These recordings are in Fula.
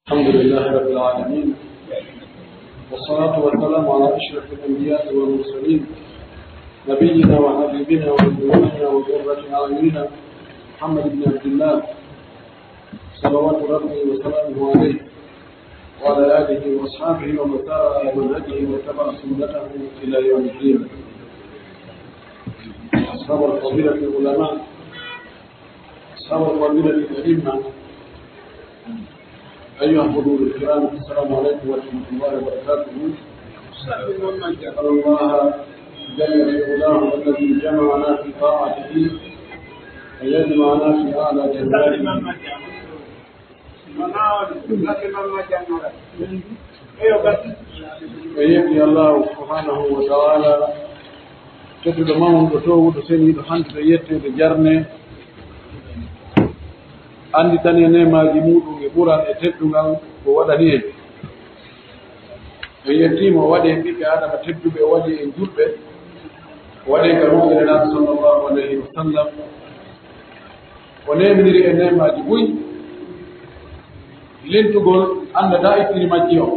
الحمد لله رب العالمين، والصلاة والسلام على أشرف الأنبياء والمرسلين، نبينا وحبيبنا ونبينا وقرة أعيننا محمد بن عبد الله صلوات ربي وسلامه عليه وعلى آله وأصحابه ومن سار على منهجه واتبع سنته إلى يوم الدين. أصحاب الفضيلة العلماء، أصحاب الفضيلة الأئمة، أيها الحضور الكرام، السلام عليكم ورحمة الله وبركاته. أسأل الله جل في علاه الذي جمعنا في طاعته أن يجمعنا في أعلى جناته. ويبني الله سبحانه وتعالى تجد ماهم بتوه تسني بحنت يتي بجرنه andi tan e nemaji muɗum e ɓuran e teddugal ko waɗani en e yettima o waɗi e ɓiɓɓe adama tedduɓe o waɗi e julɓe o waɗi ka ruɓenenaɓe sallllahu alayhi wa sallam o nemdiri e nemaji ɓuy lintugol andata ittiri majji o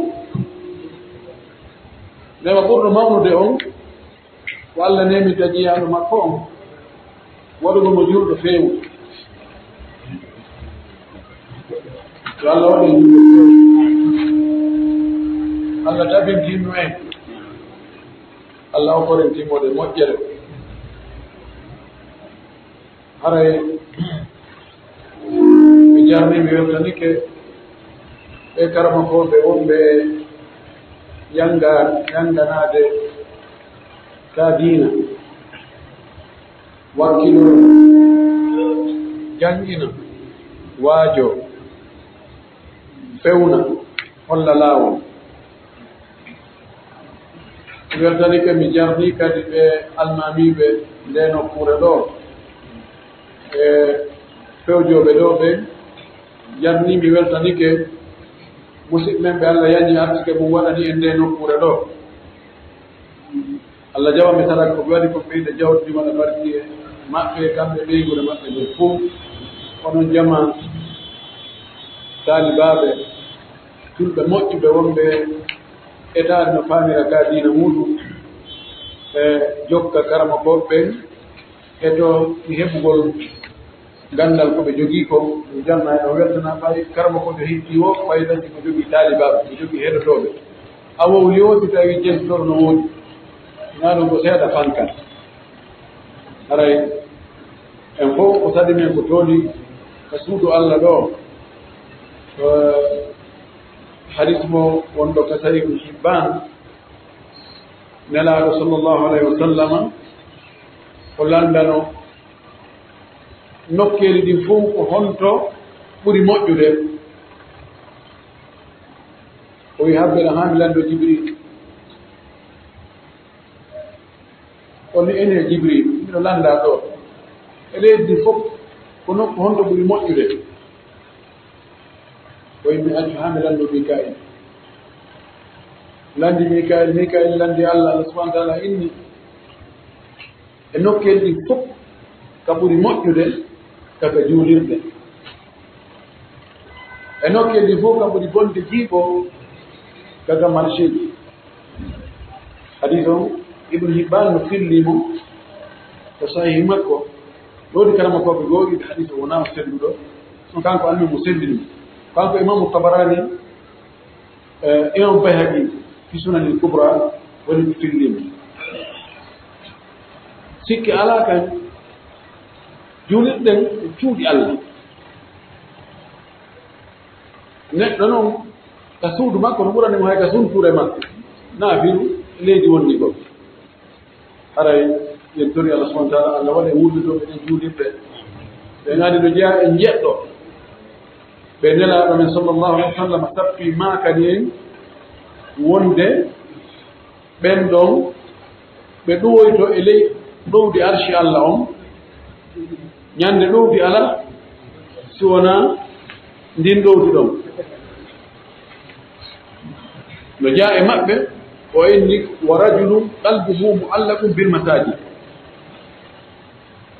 nema ɓurɗo mawnude on ko Allah nemi taƴiyaɗo makko on waɗugo mo julɗo feewu. So Allah waɗi Allah tabintinno en, Allah okorentimode moƴƴere. Haray mi jarni mi weltanike ɓe karamakoɓe wonɓe yanganade ka diina wakkilo jangina waajo fewna holla laawol. Mi weltanike mi jarni kadi ɓe almamiɓe nde nokkure ɗo e fewjoɓe ɗo ɓe jarni mi weltanike musidɓe men ɓe Allah yañi artike mum waɗani e nde nokkure ɗo. Allah jaɓami saɗa ko ɓe waɗi ko ɓeyde jawdimaɗa barki e maɓɓe kamɓe ɓeygure maɓɓe ɓe fof onon jama taalibaɓe julɓe moƴƴuɓe wonɓe etaade no faamira ka diina muɗum e jokka karama koɓɓe e to mi heɓugol gandal koɓe jogii ko mi janna e ɗo weltana ɓay karama koɓe hitti o ɓaydati ko jogii taalibaɓe ko jogii heɗotoɓe awowli o si tawi jeltitoɗo no woodi na ɗum ko seeɗa fankat. Haray en fof ko saɗi men ko tooli ka suudu Allah ɗo hadis mo wonɗo ka Sahih Hibban nelaaɗo sallllahu alayhi wa sallam o landano nokkeeli ɗin fof ko honto ɓuri moƴƴude. o wi habbene haami lando Jibril, on ene Jibril miɗo landa ɗo e leydi fof ko nokku honto ɓuri moƴƴude. o wi mi accu haami lando Mikail, landi Mikail landi Allah subahana taala inni e nokkel ɗi fof ka ɓuri moƴƴude kaka juulirde, e nokkel ɗi fof ka ɓuri bonde jiiɓo kaka marché ji. hadis on Ibn Hibban no fillimo ko sahih makko ɗoɗi karama koɓe gooƴiɗe hadis o wonama selluɗo on kanko almi mo sellini kanko imamu Tabarani imam Bayhaqi fi sunanil kubra woni ko fillima. sikki ala kan julirɗen e cuuɗi Allah. neɗɗo noon ka suudu makko no ɓuranimo hay ka sunture makko na firu leydi wonni ko. haray yen tori Allah subahana taala Allah waɗa wurdutoɓe ɗen juulirɓe ɓe ngadi ɗo jeeya e jeɗɗo ɓe nelaaɗo men sallllahu alayhi wa sallam sappi maakani en wonde ɓen ɗon ɓe ɗuwoyto e ley ɗowdi arshi Allah on ñande ɗowdi ala si wona ndin ɗowdi ɗon. no jaa e maɓɓe o inni wa rajulum qalbuhu mu'allaqum bil masajid,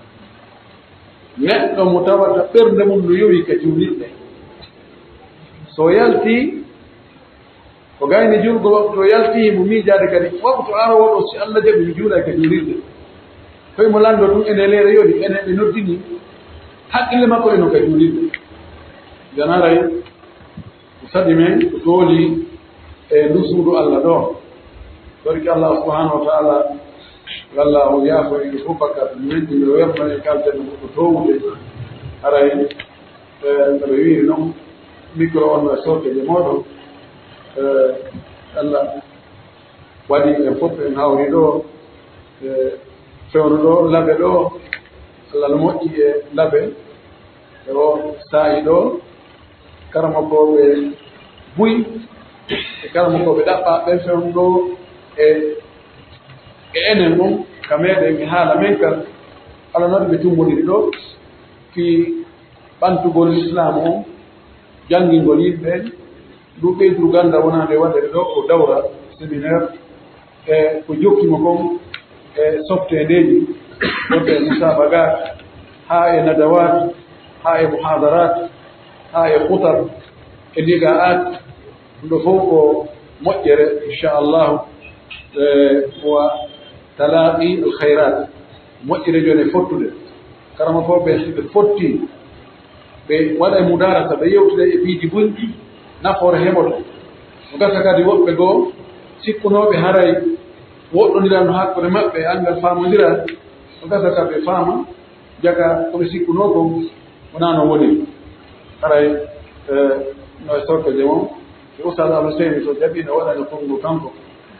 neɗɗo mo tawata ɓernde mum no yowi ka juulirɗe so yalti ko gayni julgo to yalti mo miijaade kadi waktu arowo si Allah jabi juula ka juulirde koye mo lando ɗum ene leere yodi ene ɓe noddini haqqille makko eno ka juulirde janaray sadi men ko tooli e ndu suudu Allah ɗo torki Allah subhanahu wa ta'ala walla o yaafo e fof bakkat meɗɗi ɓe werno e kalten ko towude haray mbeɗa wiiri noon micro on e sorteje moɗon Allah waɗi en fof en hawri ɗo fewno ɗo laɓe ɗo Allah no moƴƴi e laɓe e o saayi ɗo karamokoɓe buy e karamokoɓe ɗaɓɓa ɓen fewno ɗo e enen ɗum ka meɗen mi haala men kan ala noon ɓe tummodiri ɗo fi ɓantugol l'islam o janngingol yimɓe ndu ɓeyduru ganda wonande waɗere ɗo ko dawra séminaire e ko jokkimo kon e softedeji wonde e musabagat ha e nadawat ha e muhadarat ha e hutar e ligaat ɗum ɗo fof ko moƴƴere inchallahu wa talaqi al khayrat moƴƴere joni fottude karama fof ɓe siɓe fotti ɓe waɗa e mudarasa ɓe yewtida e piiji bonɗi nafoore heɓoto o gasa kadi woɓɓe goo sikkunoɓe haray woɗɗodiran hakkude maɓɓe angal famodira o gasa ka ɓe faama jaga koɓe sikkuno kon wona no woni haray no e sorkaje mon e ustad alhuseyni so jaɓi no waɗano konngol kanko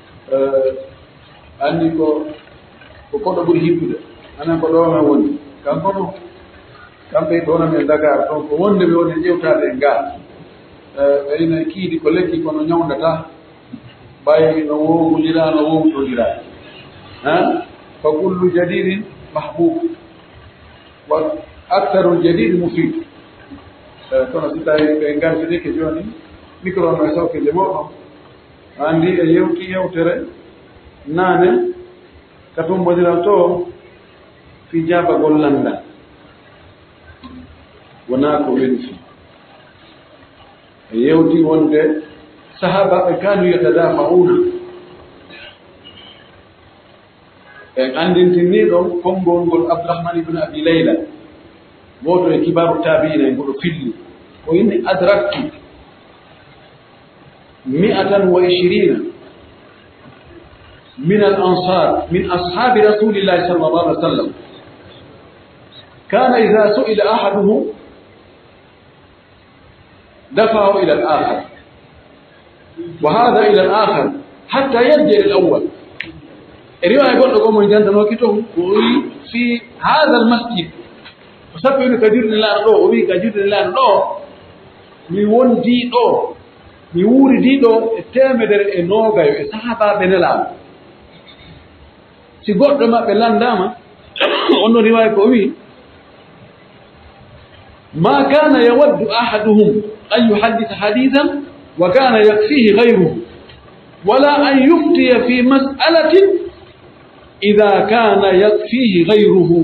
anndi ko koɗo ɓuri hippude anan ko ɗo men woni kanko no kamɓe ɗono men Dakar ɗon ko wonde ɓe woni ƴewtade e ngal ɓeyna kiidi ko lekki kono ñawdata ɓay no wowulira no wowtodira fa kullu jadidin mahbub wa actaru jadid mufid kono si tawi ɓe ngartidike joni micro no e sawkinde moɗon anndi e yewti yewtere naane ka tumbodiral to fi jabagol landal wona ko weli fi e yewti wonde sahaba ɓe kanu yatadafa'una en andintini ɗon konngol ngol Abdourahmane ibne Abi Layla woto e kibaru tabiina e ngoɗo filli o inni adraktu 120 من الأنصار من أصحاب رسول الله صلى الله عليه وسلم كان إذا سئل أحدهم دفعه إلى الآخر وهذا إلى الآخر حتى يرجع الأول الرواية يقول لكم من جانت نوكتهم في هذا المسجد فسبب كجير لله الله وبي كجير لله الله ميون دي دو ميوري دي دو التامدر النوغا يسحبا بنلام si goɗɗo maɓɓe landama on no riwaya ko wi ma kana yawaddu ahaduhum an yuhaddisa hadithan wa kana yakfihi ghayruhu wala an yuftiya fi mas'alatin idha kana yakfihi ghayruhu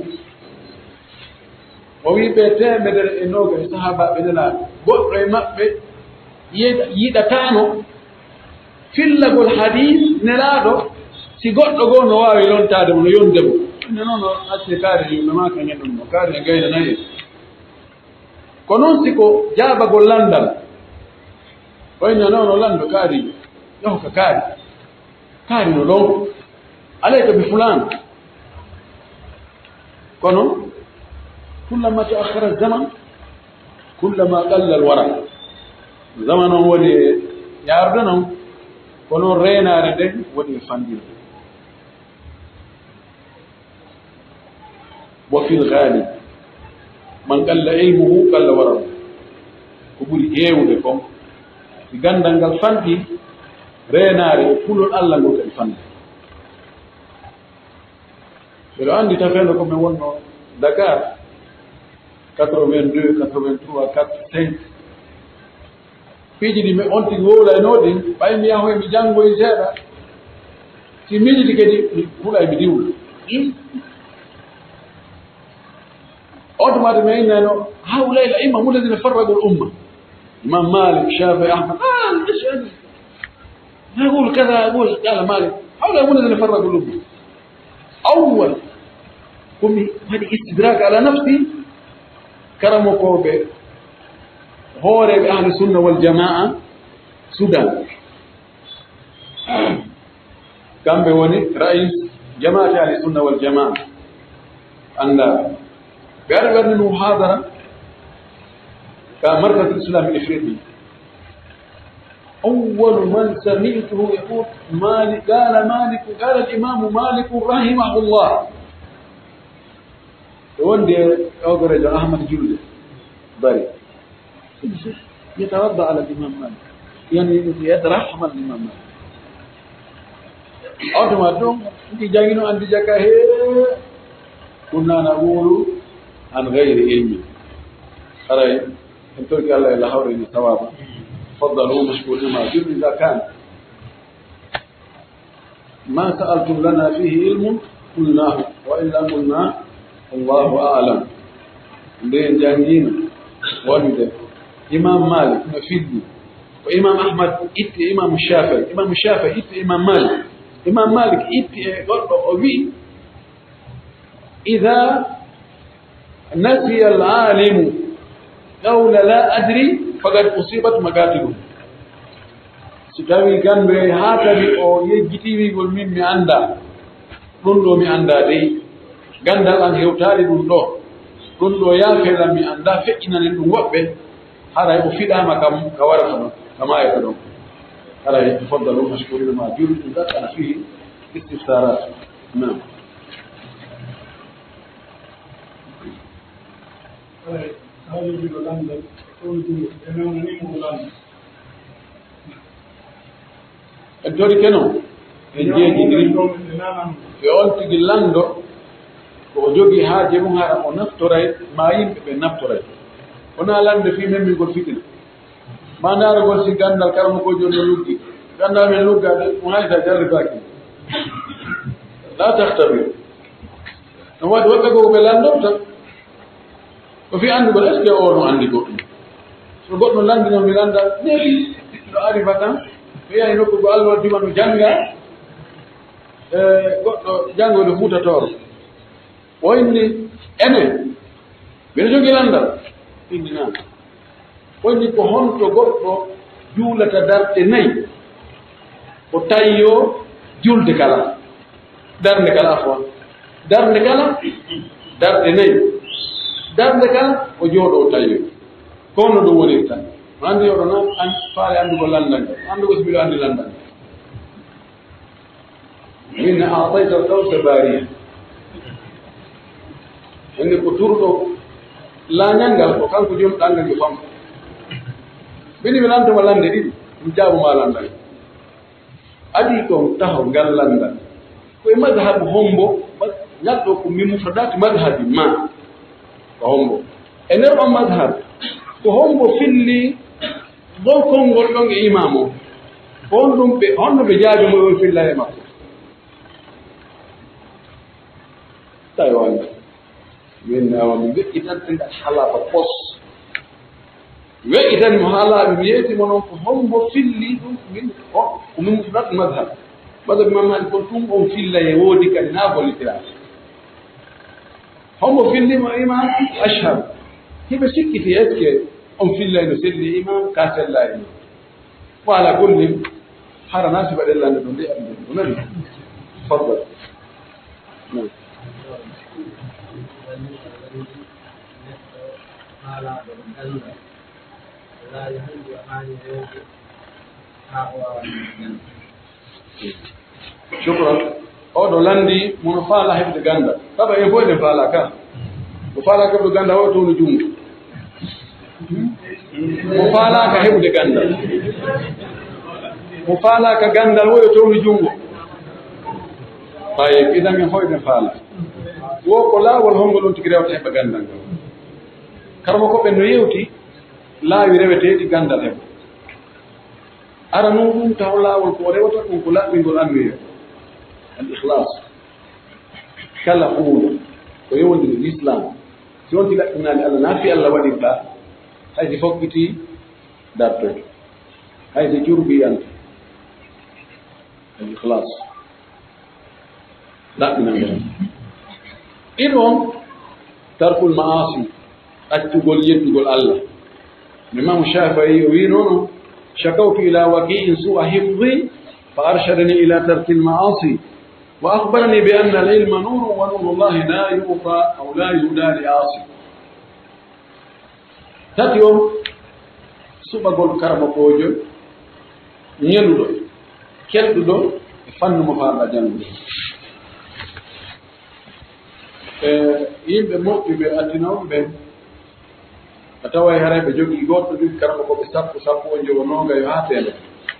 o wi ɓe temedere e noga e sahabaɓe nelaɓe goɗɗo e maɓɓe yiɗatano fillagol hadis nelaɗo si goɗɗo goo no waawi lontade mo no yondemo ine noon o acce kaari yimɓe ma kañen ɗum no kaari e gayna nayi ko noon siko jaabagol landal wayno noon o lando kaari yahu ka kaari no ɗon alay to ɓe fulan kono kullama taakhara zaman kullama qalla alwara zaman on woni e yaarde noon ko noon reenaare nden woni e fandirde وفي الغالب من قل علمه قل ورعه كبر يهود كم في غندنgal fanti renare fulol Allah ngo tan fanti pero andi tafelo ko men wonno Dakar 82 83 85 fiji di me onti wola nodi bay mi yaho mi jango e seeda si miji di kedi kula mi diwul automatically إنه هؤلاء الأئمة هم الذين فرقوا الأمة إمام مالك شافعي أحمد إيش يقول كذا يقول قال مالك حاول يقول إذا فرق قلوبهم أول قم هذه استدراك على نفسي كرم قوبه هو أهل السنة والجماعة سودان كان بوني رئيس جماعة أهل السنة والجماعة أن بيعرف أن المحاضرة كان مركز الإسلام الإفريقي أول من سمعته يقول مالك قال الإمام مالك رحمه الله وندي أوغرج أحمد جلد باري يتوضأ على الإمام مالك يعني يترحم الإمام مالك أوتوماتيك أنت جايينو أنت جاكاه كنا نقول عن غير علم أرأي أنتم قال الله حوري ثوابا تفضلوا مشكورين ما جل إذا كان ما سألتم لنا فيه علم قلناه وإلا قلنا الله أعلم لين جانجينا ولد إمام مالك نفيدني وإمام أحمد إت إمام الشافعي إت إمام مالك إت أبي إذا نسي العالم قول لا أدري فقد أصيبت مقاتله سكاوي كان بهاتبي أو يجتيبي يقول من معندا رندو معندا دي غندال أن يوتاري رندو يافي لم معندا فإنا ندو وقبه هذا يفيد أما كوارثنا كما يقولون هذا يتفضلوا مشكورين ما جل إذا كان فيه استفسارات نعم الدوري كانوا يجي في أول تجلندو وجوجي هاجي مهارة ونفتري ما يبقى نفتري هنا لاند في من يقول فينا ما نعرف شيء كان الكلام كوجو نلوكي كان من لوكا ما يتجرب باكي لا تختبر نواد وقتك بلاندو وفي عنده بلاش كأورو عندي قطن سبب من لاند من ميلاندا نبي لو عارفة فيها ينوكو بالو ديما نجانغا جانغو دفوتا تور وإني أنا بيرجو ميلاندا إني نعم وإني كهون تقول جولة دارت ناي وتايو جول دكلا دار نكلا أخوان دار نكلا دارت ناي دار نكلا وجود وتايو كونه دو وليتا عندي يورونا أن فاري عنده بلندن عنده بس بيلو عندي لندن من أعطيت الكوثر بارية إني كتورو لا نانغال وكان كجوم تانغال يفهم بني بلانت بلندن دي مجابو ما لندن أدي كون تاهو غال لندن كوي مذهب همبو ناتو كمي مفردات مذهب ما همبو إنه مذهب كهمبو فيلي دو كونغول دونغ إمامو هون بجاجو مو في الله ما تايوان من ومن إذا تند حلا بقص وإذا محلا بيتي منو كهمبو فيلي من ومن مفرد مذهب ما نقولكم أو في الله يودي كنا بوليتلا هم في اللي ما إمام أشهر هي بس كيف يذكر أم في الله نسلي إمام كاسل الله إمام وعلى كل حر ناس بدل الله ندون لي تفضل نعم شكرا أو لندي منفعل حفظ غندا طبعا يبغى نفعل كا مفعل كا بغندا هو تونو جون مفعل كا حفظ غندا مفعل كا غندا هو تونو جون طيب إذا من هو نفعل وكلا والهم لون تكريو حفظ غندا كرمو كو بن يوتي لا يريبتي دي غندا حفظ أرى نون تاولا والكوري وتكون كلا من قول أمير الإخلاص كلا قول ويوم الإسلام يوم تلا إن الله نافي الله ولله هذه فوقتي dartoto hayde jurbi ante al-ikhlas laɓɓinanɗen ɗiɗon tarkul ma'asi accugol yettugol Allah l'imam Shafi'i o wi noon shakawtu ila waqi'in su'a hifzi fa arshadani ila tarki al-ma'asi wa akhbarani bi anna al-ilma nurun wa nuru Allah la yufa aw la yuda li 'asi tati on suɓagol karmakojo ñeluɗo kelɗuɗo e fannu mo faaɗa janngude yimɓe moƴƴuɓe addinoɓe ɓen a tawa haray ɓe jogii goɗɗo ɗum karma koɓe sappo o jogonooga yo haa teeɗo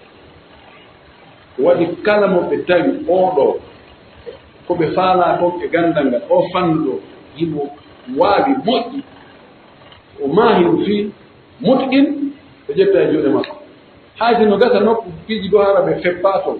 waɗi kala mo ɓe tawi oɗo ko ɓe faalaa kon e ganndal ngal o fannuɗo yimo waawi moƴƴi o maahi ɗum fii mutɗin ɓe ƴetta e juuɗe makko haaji no gasa nokku piiji ɗo hara ɓe feppaa toon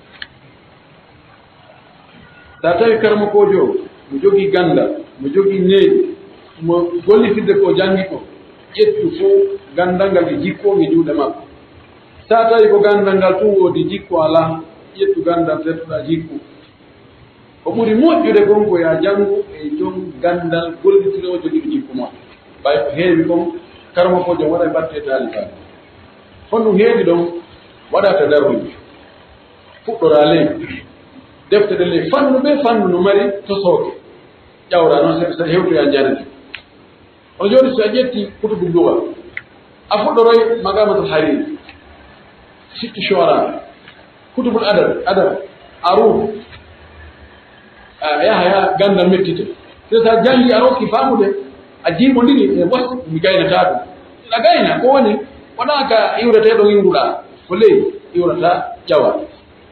so a tawi karmakoojo o mo jogii ganndal mo jogii neeɗi mo gollitidde ko janngi ko ƴettu fof ganndal ngal e jikkoonge juuɗe makko so a tawi ko ganndal ngal tun woodi jikku alaa ƴettu ganndal tettuɗaa jikku ko ɓuri moƴƴude kon ko ya janngu e jon ganndal gollitire o jogiiɗo jikku makko ɓay ko heewi kon karmakoojo waɗa e batte taalibaɓe hon ɗum heewi ɗon waɗa tadarruji fuɗɗora ley defte ɗe ley fannu ɓe fannu no mari tosooke ƴawra noon so hewtoya jarani on jooni so a ƴetti kutubu luga a fuɗɗoroy magamatul hariri sittu shora kutubul adab aruf a yaha ganndal mettite so sa janngi a rokki faamude a jiimondiri e was mi gaynata ɗum a gayna ko woni wonaa ka iwreteeɗo iwruɗaa ko ley iwrata ƴawa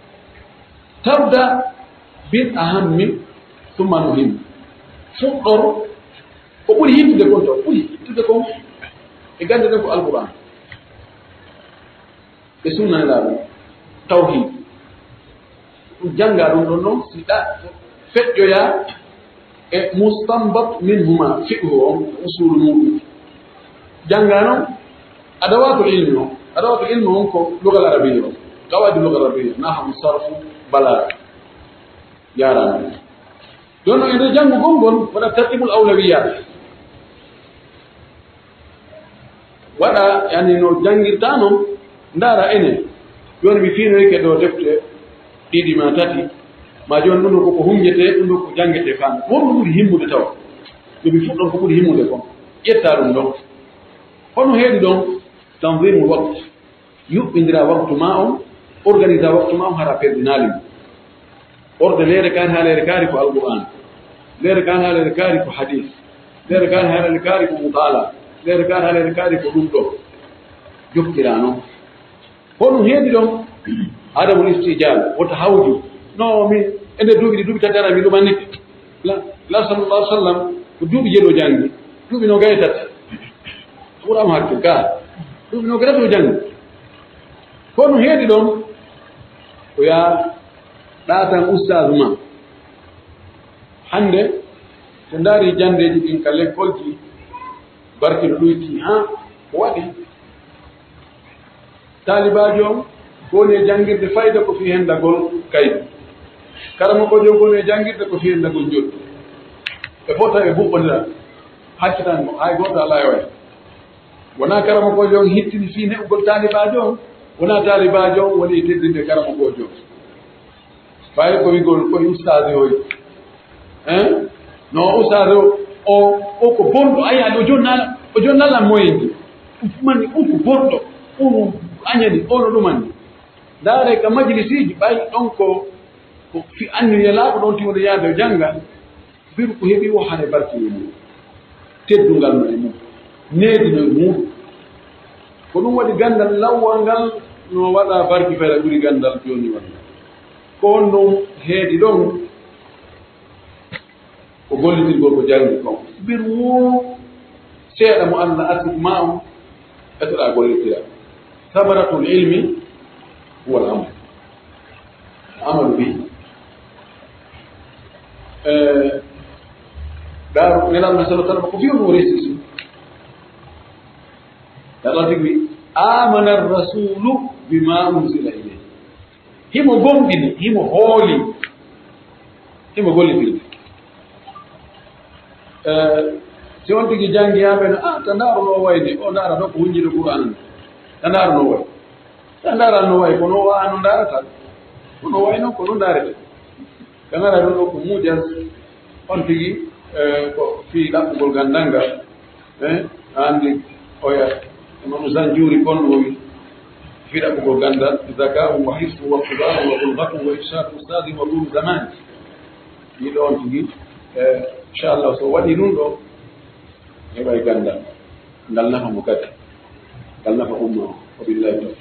tabda bil ahammi summa muhim fuɗɗor ko ɓuri yittude kon to ɓuri yittude kon e gande ɗen ko alquran e sunnanelaaɗum tawhid ɗum jannga ɗum ɗon noon si feƴƴoya e mustanbat minhuma fiqhu on usulu muɗum jannga noon adawatul ilmi on adawatul ilmi on ko lugal arabiyya o qawaidi lugal arabiyya nahwu sarfu balaga yarano ɗon noon ene janngu gongol waɗa tartibul awlawiyat waɗa yani no janngirta noon ndaara enen joni mi fiinoyke ɗo defte ɗiɗi ma tati ma joni ɗum ɗo koko humƴete ɗum ɗo ko janngete fan wonɗo ɓuri himmude tawa yomi fuɗɗon ko ɓuri himmude kon ƴetta ɗum ɗon hono heedi ɗon tanzimul waktu yuɓɓindira waktu ma on organisa waktu ma on hara perdinali orde leere kaari ha leere kaari ko alquran leere kaari ha leere kaari ko hadis leere kaari ha leere kaari ko mutala leere kaari ha leere kaari ko ɗum ɗo jokkira noon hoɗum heedi ɗon adamul istijal wota hawju no min ene duuɓi duuɓi tattara mi ɗumannike la sallallahu alih w sallam ko duuɓi jeɗo janngi duuɓi no gaye tata ɓurama hakke ga duuɓi no gaye tato janngi hoɗum heedi ɗon ko ya ɗaatan ustage ma hannde so ndaari janndeeji ɗin ka l'école ji barki no ɗoyti ha ko waɗi taalibaajo on ko woni e janngirde fayda ko fii henndagol kaydu karamakojo ko woni e janngirde ko fii henndagol njoɗɗu e fota e buɓɓondira haccitan mo hay goɗɗo alaa e way wonaa karamakojo on hittini fii neɓugol taalibaajo on wonaa taalibaajo on woni e teddinde karamakojo on fayi ko wigol koye ustage hoy no ustage o ko bonɗo ayaade o jonnalan moyendi ufmanni ko bonɗo unu añani ono ɗumanni ndaare ka majlisiji ɓay ɗon ko fi anniyelaaɓo ɗon tiwde yaade o jannga biru ko heɓi o hane barke e mum teddungal no e mum needino e muɗum ko ɗum waɗi ganndal lawwal ngal no waɗa barki fere ɓuri ganndal jooni walla ko on ɗum heedi ɗon ko gollitirgol ko janngi kon bir wo seeɗa mo Allah asik ma on etoɗa gollitira samaratul ilmi huwa al amal amalu bi ɗaaru nelaɗo sallah sallam ko fiyo ɗum resisi yaɗa tigi amana ar-rasulu bima unzila ilayhi himo gomdini himo hooli himo gollitiri si on tigi jangi yaɓe no tandaro no wayde o ndaara ɗo ko hunjide Qur'an tandaro no way tandara no way kono wa no ndarata kono way noon kono ndarete kanara ɗo ko mujas on tigi ko fi ɗaɓɓugol gandanga andi oya imam Zanjuri kon o wi fi ɗaɓɓugol gandal zakahu wa hisbu wa qudau wa bulgatu wa ifsadu ustadi wa ɗum zaman yiɗo on tigi inchallah so waɗi ɗum ɗo heɓay gandal ngal nafa mo kadi ngal nafa umma o wabillahi tawfiq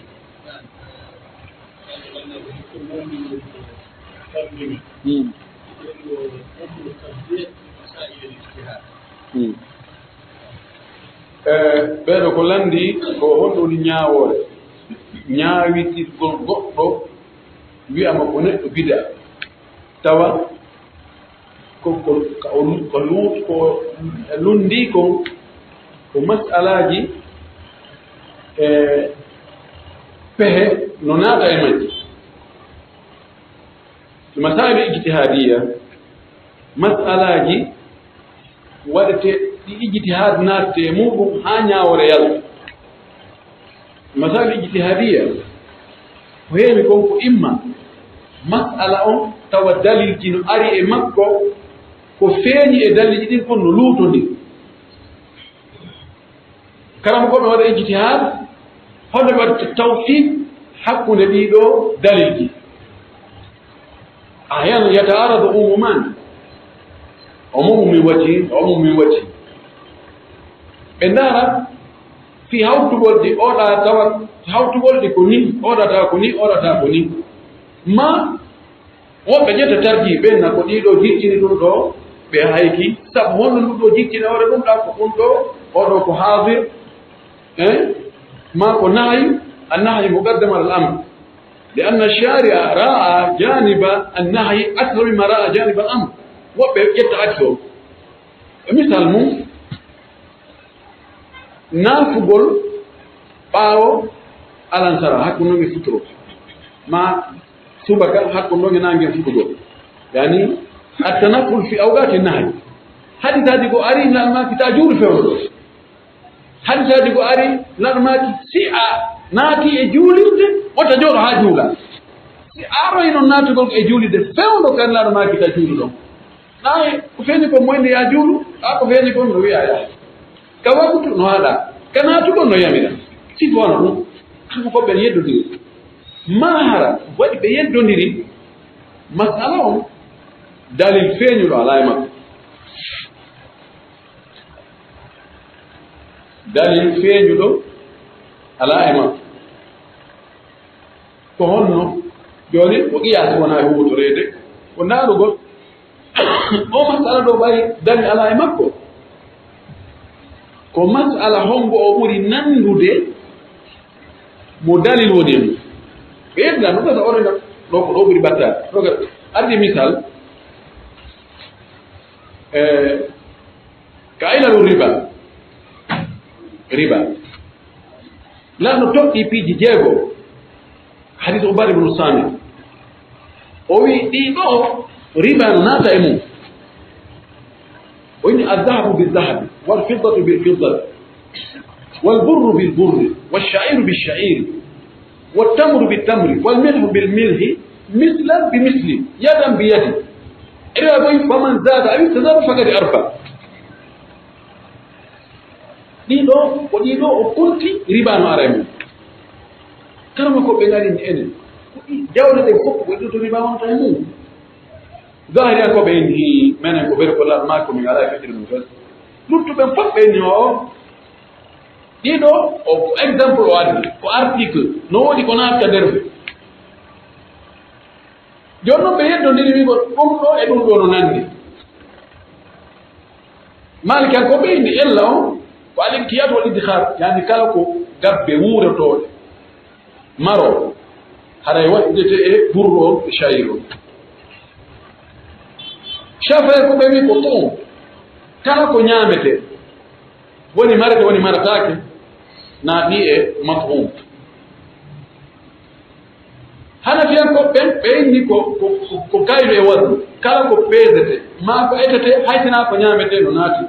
ɓeɗo ko landi ko honɗoni ñaawore ñaawitirgol goɗɗo wiyama ko neɗɗo bida tawa ko lundi ko masalaji pehe no naata e majji masailu ijtihadiya masalaji waɗete ɗi ijtihad natte e muɗum ha ñaawore yalta masailu ijtihadiya ko heewi kon ko imma masala on tawa dalilji no ari e makko ko feeñi e dalilji ɗin kon no luutondi karama goɗɗo waɗa ijtihad hono waɗta tawfiq hakkunde ɗiɗo dalilji ahyan yataaradu umuman umumu min wajhi ɓe ndaara fi hawtugol ɗi oɗa tawa hawtugol ɗi ko ni oɗata ko ni oɗata ko ni ma woɓɓe ƴetta tarjiɓe na ko ɗiɗo jiccini ɗum ɗo ɓe hayki sabu honno ɗum ɗo jiccini ore ɗum ɗa ko ɗum ɗo oɗo ko hadir ما هو النهي مقدم على الأمر لأن الشارع رأى جانب النهي أكثر مما رأى جانب الأمر ويتعكسه مثال مو نافقل باو الانصار حق نوغي فترو ما سبك حق نوغي نانجي فترو يعني التنقل في أوقات النهي هذه تادقوا أرين لما تتاجور في أوقات هل تادقوا أرين لما تسيئة ناتي إجولد وتجور هاجولا سيئة إنو ناتقل إجولد فأولو كان لما تتاجور naye kufenyiko mwende ya julu ako fenyiko ndo ya kawakutu no hada kana tuko no yamira siko ono ko be yeddo diri mahara wadi be yeddo diri masala on dalil fenyulo alayma dalil fenyulo alayma ko honno joni ko qiyas wona huuto rede ko narugo o masala ɗo ɓari dani ala e makko ko masala hongo o ɓuri nandude mo dalil woni e mum ɓe yedda no gasa oɗo ɗo ko ɗo ɓuri battade ɗoga ardi misal ka ilalu riba la no toɓɗi piiji jeego hadis Ubad ibn Samit o wi ɗiɗo riba ناتا إمو وإن الذهب بالذهب والفضة بالفضة والبر بالبر والشعير بالشعير والتمر بالتمر والملح بالملح مثلا بمثل يدا بيد فمن زاد أو استزاد فقد أربع دينو ودينو وكنتي ربا نارمو كرمكو بنارين إني جاولة فوق ودينو ربا نارمو ظاهر يكو بيني من يكو بيركو الله ماكو من على فكر المجاز لطو بين فوق بيني دينو او example وادي او article نو دي كنا كدرب جونو بيدو دي ميغو كومدو e dum do no nandi مالك يكو بيني الا ko al-ihtiyat wal idkhar yani kala ko gabbe wuro maro haray wadde e burro e shayiro shafa ko be mi ko to kala ko nyaamete woni marate woni maratake naati e mafhum hanafiyankoɓe ɓeyni ko kayru e wasnu kala ko peesete ma ko etete haytina ko ñaamete no naati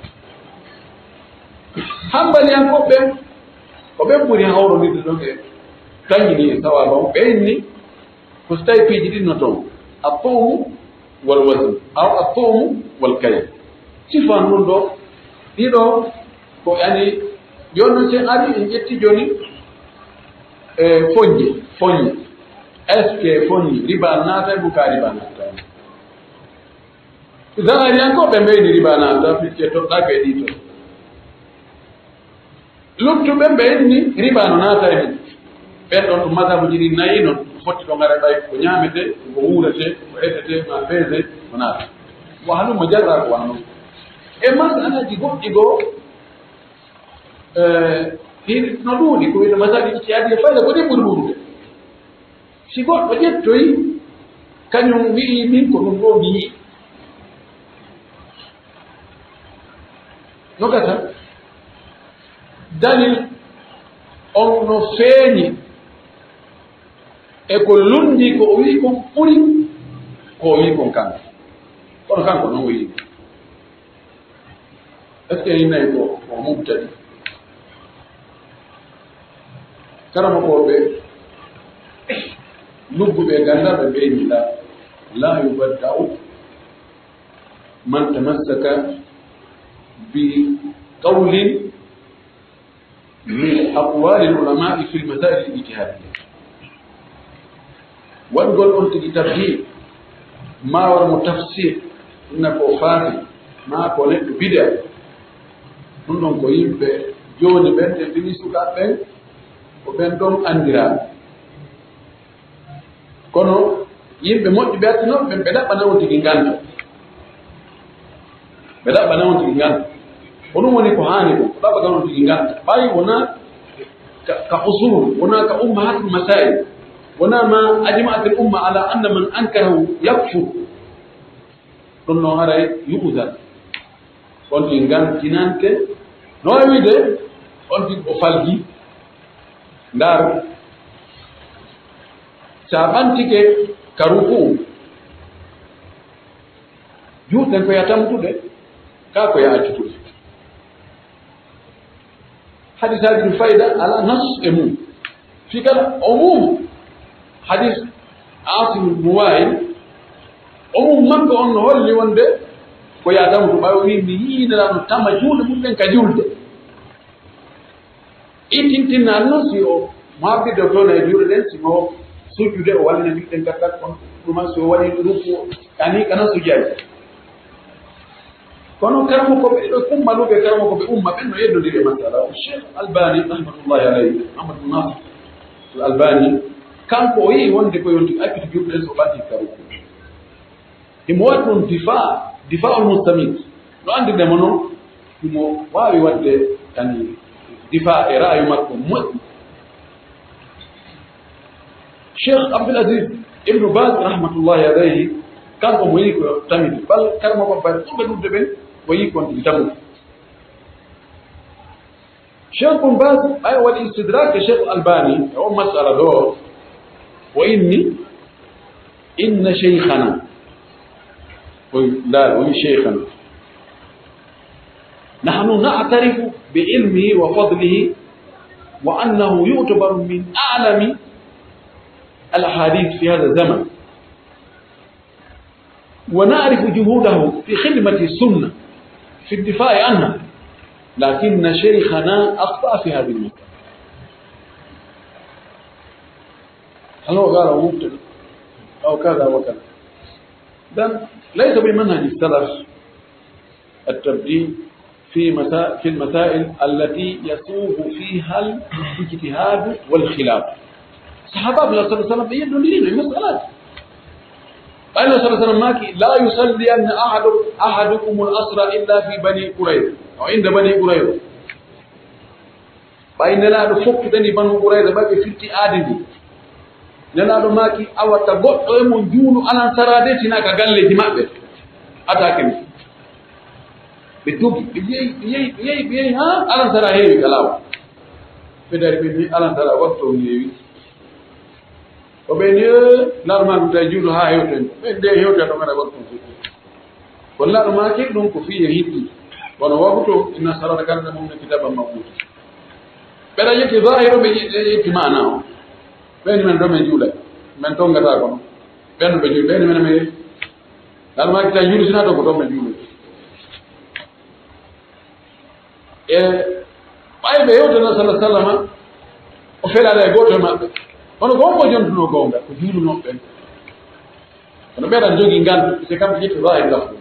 hambaliyankoɓe ko ɓen ɓuri hawrondirde ɗon e kañini e sawabam ɓeyni ko so tawi piiji ɗin no toon a towmu wal wasnu aw a towmu wal kay sifan ɗum ɗo ɗiɗo ko ani joni noon sen ari en ƴetti joni e foññe est ce que foññi riba naata e buka riba naata zanariyankoɓe mbeyni riba naata puisque toɗɗako e ɗi to luttuɓe mbeyni riba no naata e min ɓen ɗon to madhabuji ɗi nayi noon fotti ɗo ngara ɓay ko ñaamete ko wuurete ko etete ma peese ko naata mo halummo jarra ko wanno e masalaji goɗɗi goo no ɗuuɗi ko wiide masalaji icciyaadi e fayda ko ɗi ɓuri ɓurude si goɗɗo ƴettoyi kañum wi'i min ko ɗum ɗo mi yii no gata dalil on no feeñi e ko lundi ko o wii kon ɓuri ko o wii kon kanko kono kanko noon o yii est ce que yinnayi ko mubtadi karama koɓe lugguɓe ganda ɓe mbeyni la yubadda'u man tamassaka bi qawlin min aqwali l'ulama'i fi lmasail ijtihadiyya waɗgol on tigi tabdi ma warmo tafsir inna ko faati ma ko neɗɗo bida ɗum ɗon ko yimɓe joni ɓen te fini sukaɓe ɓen ko ɓen ɗon andiraɓe kono yimɓe moƴƴi ɓe attinoɓe ɓe ɗaɓɓana on tigi ganda ɓe ɗaɓɓana on tigi ganda ko ɗum woni ko haani ɗum ko ɗaɓɓagan on tigi ganda ɓay wona ka usul wona ka ummahatul masail wona ma ajma'at al umma ala anna man ankarahu yakfur ɗum noon haray yu'udan on tigi gantinante no wawi wiide on tigi o falgi ndar sa ɓantike ka ruku juuɗen ko yatamtude ka ko ya accutude hadisaji ɗum fayda ala nas e mum fi kala o mum hadis asimul muwayil o mum makko on no holli wonde ko yatamtu ɓawi wi mi yiineraɗo tama juuɗe mumɗen ka julde ittintinnaade noon si o maɓɓide o toon e juuɗe ɗen simo sujjude o wallina mbiɗen gattat on ɗuma so waɗi ruku ani kana sujaji kono karamo koɓe ɗo kummaluɓe karamo koɓe umma ɓen no yeddodiri masala o cheikh albani rahmatullahi alayhi amadou nasr albani kanko o yii wonde ko yonti acciti juuɗe ɗen so ɓatti ka ruku imo waɗi ɗum difa ul mustamid no andirnemo noon imo wawi wadde kani difa e ra'ayu makko moƴƴi cheikh abdoulaziz ibnu bas rahmatullahi alayhi kanko mo yii ko tamide bal karmo ko bare ɓurɓe ɗurde ɓen o yii kon tigi tamude cheikh bun bas ɓay waɗi istidrak e cheikh albani e o masala ɗo o inni inna cheikhana لا وي شيخنا نحن نعترف بعلمه وفضله وأنه يعتبر من أعلم الأحاديث في هذا الزمن ونعرف جهوده في خدمة السنة في الدفاع عنها لكن شيخنا أخطأ في هذه المسألة هل هو قال مبتدأ أو كذا وكذا ده ليس بمنهج السلف التبديل في المسائل التي يسوغ فيها الاجتهاد والخلاف. صحابة النبي صلى الله عليه وسلم يدلون لنا المسألات. قال النبي صلى الله عليه وسلم لا يصلي أن أحدكم الأسرى إلا في بني قريظة أو عند بني قريظة. فإن لا نفك بني قريظة بقي في ابتعاده. nelaɗo maki awata goɗɗo e mon juunu alan sarade tina ka galleji maɓɓe atake mi ɓe tugi ɓe yehi ha alan sara heewi ka laawa ɓe dari ɓe ni alantara waktu o neewi o ɓe ni larma ɗum tawi juuɗo haa hewten ɓe nde hewta ɗo ngara waktu fuɗɗi ko larmaki ɗum ko fiye hiɗɗi wono waktu inna salata kanata mum ne kitaba mawɗuta ɓeɗa yetti zahiro ɓe yetti mana o ɓeni men ɗo men juula men tongata kono ɓenno ɓe juuli ɓeni men me larmaki tawi juuli sina to ko toon men juuli e ɓayɓe yewtana sallah sallama o feɗaɗa e goto e maɓɓe hono ko wonmo jontuno gonga ko juulunoɓe ɓen kono ɓeɗan jogii ngandu si kamɓe ƴetti zahir lafdu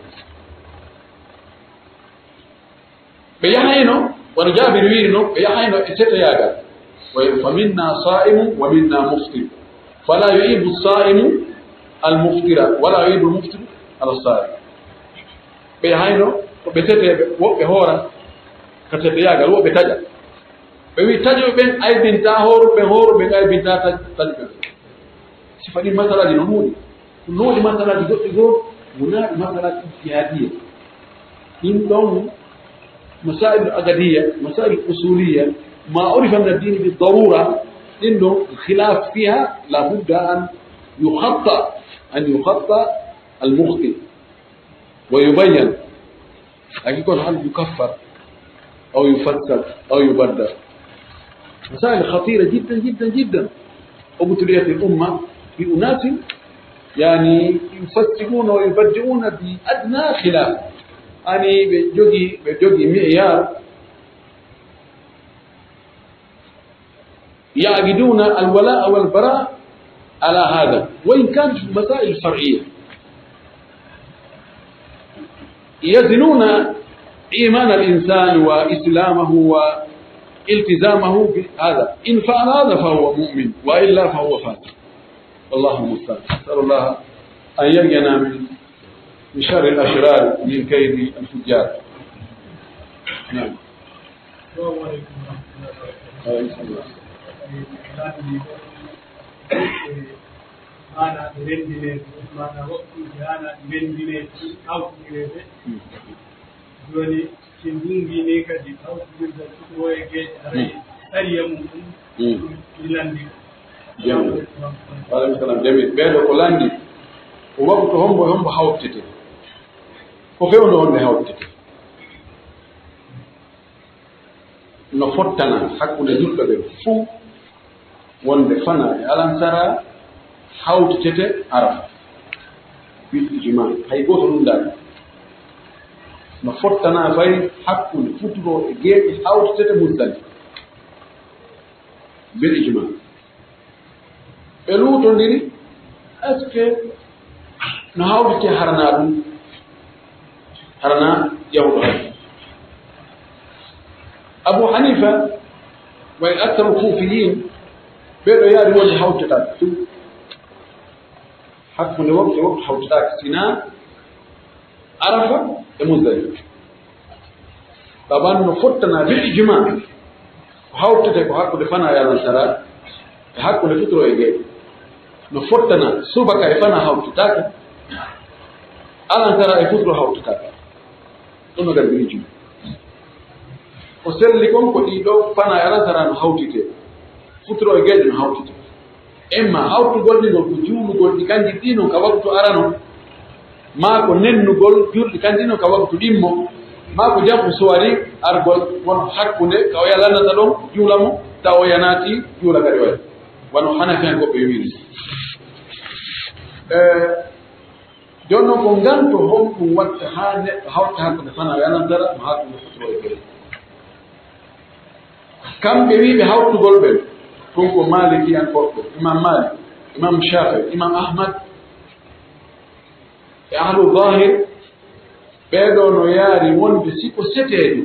ɓe yahayno wono Jaabir wiino ɓe yahayno e setoyagal fa minna sa'imu wa minna muftir fala yu'ibu sa'imu almuftira wala yu'ibu almuftiru ala sa'im ɓe yahayno ko ɓe seteɓe woɓɓe hoora ka setoyagal woɓɓe taƴa ɓe wi taƴoɓe ɓen aybinta horuɓe aybinta taƴɓe sifa ɗin masalaji no nuuɗi nuuɗi masalaji goɗɗi goo wonaaɗi masalaji ijtihadiya ɗin ɗon مسائل الأقدية مسائل الأصولية ما عرف من الدين بالضرورة إنه الخلاف فيها لابد أن يخطأ المخطئ ويبين يكون هل يكفر أو يفسر أو يبدل مسائل خطيرة جدا جدا جدا وابتليت الأمة بأناس يعني يفسرون ويبدئون بأدنى خلاف أني بجوجي معيار يعقدون الولاء والبراء على هذا وإن كانت في المسائل الفرعية يزنون إيمان الإنسان وإسلامه والتزامه بهذا إن فعل هذا فهو مؤمن وإلا فهو فاسق والله المستعان أسأل الله أن يرجنا من شر الأشرار من كيد الفجار. نعم. السلام عليكم ورحمة الله أنا بندني أنا وقت أنا بندني أو كذا دوني كندوني نيكادي أو كذا تويجي أريم لندي. جميل. وعليكم السلام جميل. بيدو كلاندي ووقت هم حاوتتي. كوفيون دون حاوتتي. نفوتنا حكوا نجول بفو wonde fana e alansara hawtitete arafa bil ijma hay goto ɗumdani no fottana fay hakkude futuro e geeɓe hawtitete muzdalifa bil ijma ɓe luutodiri est ce que no hawtite harana ɗum harana yawɗo hay Abu Hanifa way aktaru kufiyin ɓeɗo yaari wonde hawtataake tum hakkunde woɓɓe woɓɓe hawtataake sina arafa e musdalifa baban no fottana bil ijma ko hawtete ko hakkude fana e alansara e hakkunde futuro e geeɗe no fottana subaka e fana hawtataake alansara e futuro hawtataake ɗum no gadi bil ijma o selli kon ko ɗiɗo fana e alansara no hawtite futuro e geeɗe no hawtite emma hawtugol ɗi ngol ko juulugol ɗi kanji ɗi noon ka waktu arano maa ko nennugol julɗi kanji ɗi noon ka waktu ɗimmo maa ko jamfu suwari argol won hakkunde ka o yalanata ɗon juula mo taw o yanaati juula kadi wayi wono hanafi hen goɓɓe wiiri jooni noon ko nganto honɗum watta haa neɗɗo hawta hakkunde fana o yanantara mo hakkunde futuro e geeɗe kamɓe wiiɓe hawtugol ɓen konko maliki an koɓɓe imam malik imam shafi imam ahmad e ahlu zahir ɓeɗo no yaari wonde siko seteeɗi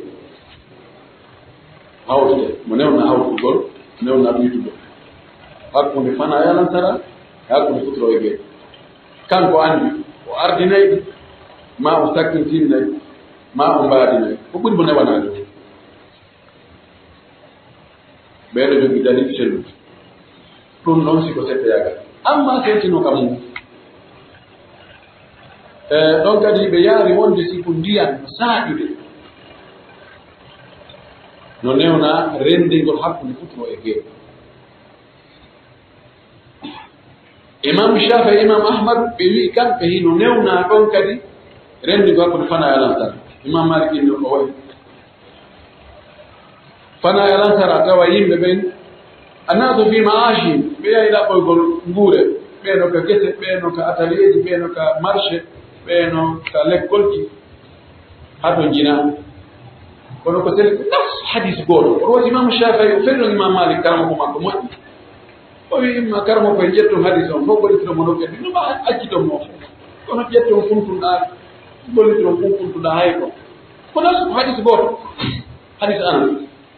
hawtude mo newna hawtugol newna ɓiytugol hakkunde fana yalansara e hakkunde futuro e geeɗe kanko andi o ardinayɗi ma o sakkintinnayi ma o mbaadinayi ko ɓuri mo newanade ɓeɗo jogii dalil cellude ɗum noon siko settoyagal amma sentino kam mum ɗon kadi ɓe yaari wonde siko ndiyan no saaƴude no newna renndingol hakkunde futuro e geeɗe imam Shafi imam Ahmad ɓe wi kamɓe hino newna ɗon kadi renndingol hakkunde fana e alantara imam Malik inni o wayi fana e alantara tawa yimɓe ɓen annaatu fi maashihim ɓe yahiɗa ɓoygol nguure ɓeeno ka gese ɓeeno ka atelier ji ɓeeno ka marché ɓeeno ka lekkolji haɗo jina kono ko seli nafs hadis gooto o wati imam Shafi o ferno imam Malik karamo ko makko moƴƴi o wi imma karamo koye ƴetton hadis on fof gollitiromo no ɓeddi noma acciton mo fof kono ƴetton funtunɗa gollitiron funfuntuɗa hay ko ko nafs ko hadis gooto hadis anas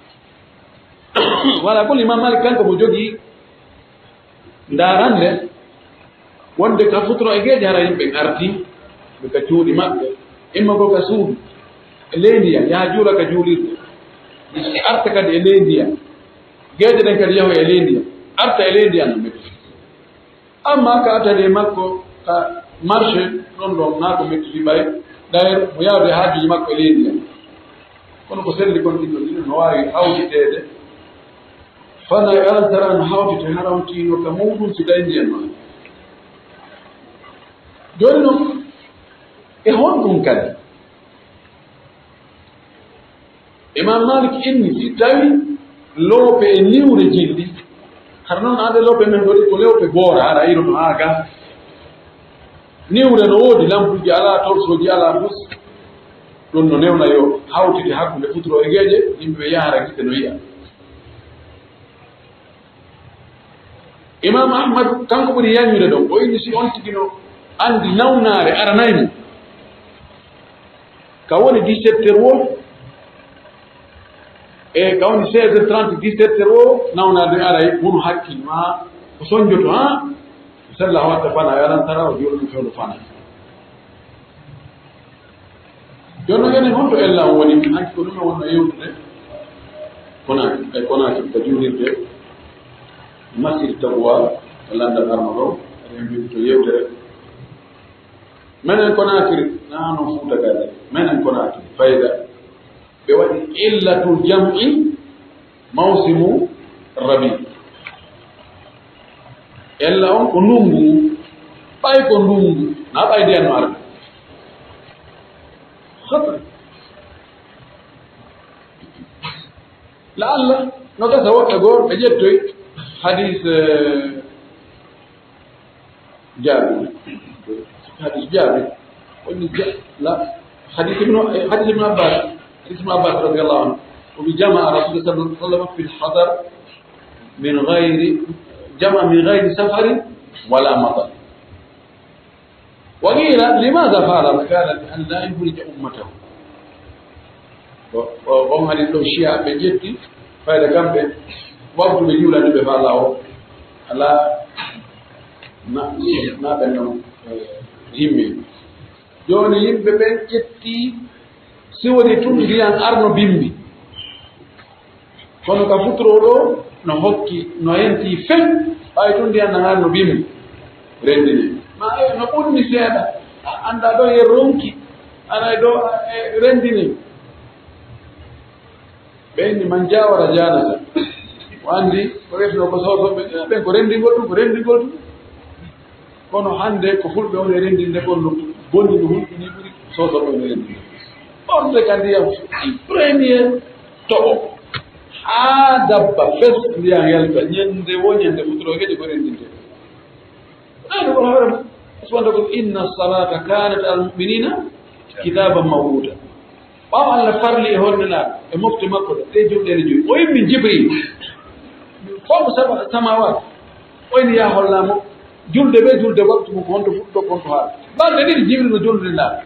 wala kol imam Malik kanko mo jogii ndarande wonde ka futuro e geeƴe hara yimɓe arti ɓe ka cuuɗi maɓɓe imma ko ka suudu e ley ndiyam yaha juula ka juulirde arta kadi e ley ndiyam geeƴe ɗen kadi yahoy e ley ndiyam arta e ley ndiyam no metti amma ka atade makko ka marché ɗon ɗon naa ko mettiti ɓay d'ailleurs mo yawde haajuji makko e ley ndiyam kono ko selli kon ɗinɗo ɗino no waawi hawtiteede fana e alantara no hawtite harawtino ka muɗum si tawi ndiyam ma jooni noon e honɗum kadi imam Malik inni si tawi loope e niwre jilɗi hara noon ande loope men ɗoɗi ko lewpe goora haɗa yino no haa ga niwre no woodi lampuji ala torsoji ala bus ɗum no newna yo hawtide hakkunde futuro e geeƴe yimɓe ɓe yahara gite no yiya imam Ahmad kanko ɓuri yañude ɗon o inni si on tigino andi nawnaare aranaymo ka woni 17 heures wo e ka woni 16h30 17 heures wo nawnaade aray wono hakkil ma ko soñjoto ha sallah watta fana yalantara o joɗo ɗum fewno fana jonno gene honto ellam woni hanki ko ɗum e wonno yewtude konaki kay konaki ko juulirde masjid taqwa e landal arma ɗo eɗen mbiɗi to yewtere menen Konakiri naano Fuuta Gade menen Konakiri fayda ɓe waɗi illatul jam'i mawsimu rabi ella on ko ndungu ɓay ko ndungu na ɓay ndiyan no arde hatra la Allah no gasa woɓɓe goor ɓe ƴettoy hadis Jaabir hadis Jaabir woni la hadis ibn Abbas radiyallahu anhu وبجمع رسول الله صلى الله عليه وسلم في الحضر من غير سفر ولا مطر وقيل لماذا فعل قال أن لا يخرج أمته وهم هذه الأشياء بجدي فإذا كان وقت بيجولا نبي فعله على ما بينهم yimɓe joni yimɓe ɓen ƴetti siwoni tun ndiyan arno bimbi kono ka futuro ɗo no hokki no henti fen ɓay tun ndiyan nan arno bimbi rendini ma no ɓurni seeɗa anda ɗo e ronki ana ɗo rendini ɓenni man jawara janata o andi ko wetno ko sosoɓe ɓen ko rendigol ɗum ko rendigol ɗum kono hande ko fulɓe on e rendinde kon no bonni no hulɓini ɓuri sosoɓe on e rendinde ɓorde ka ndiyam premier toɓo haa dabba fes ndiyam yalta ñande wo ñande futuro geɗe ko rendinte aɗa ko hoorema sonde ko inna salata kanat al muminina kitaban mawruta ɓaw Allah farli e hornelaaɓe e mofte makko ɗo te jumɗele joyi o yimmin Jibril fommo samawat oyni ya hollamo julde ɓe julde waktu mum ko honto fuɗɗo konto haala balɗe ɗiɗi Jibril no julde laaɓe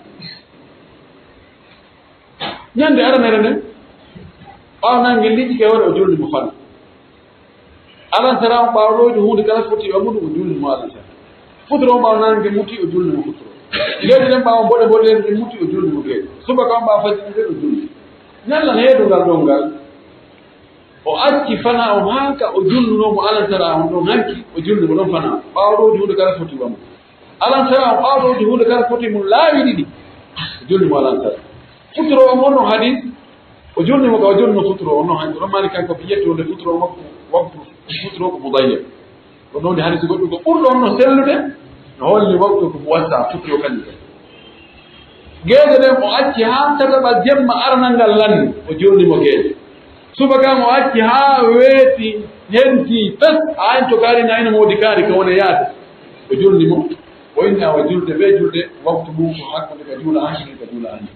ñande aranere nden ɓawnangel liƴƴi ke waɗa o julde mo fanna alansara o ɓawɗoji hunde kala foti o muɗum o julde mo alansara futuro o ɓawnangel muti o julde mo futuro leydi ɗen ɓaawa mboɗe mboɗeede ɗe muti o julde mo geeɗe subaka on ɓaawa fajjide nde o julde ñallan heedungal ɗon ngal o acci fana o haaka o jullunomo alansara on ɗon hanki o julde mo ɗon fana ɓaawɗoji hunde kala foti wamo alansara o ɓaawɗoji hunde kala foti mum laawi ɗiɗi o julde mo alansara futuro o gonno hadis o jonnimo ka o jonno futuro o noon hanko ɗon mani kanko fiyette wonde futuro makko waktu futuro ko mudayyab ko ɗon hani so goɗɗum ko ɓurɗo on no sellude no holli waktu ko watta futuro kanjum kadi geeje ɗen o acci haa tataɓa jemma arnal ngal lanni o jonnimo geeje subaka o acci haa weeti henti fes haa en to kaarina ina moodi kaari ka wona yaade o jonnimo o inni awa julde ɓe julde waktu mum ko hakkude ka juula hanki ka juula hanki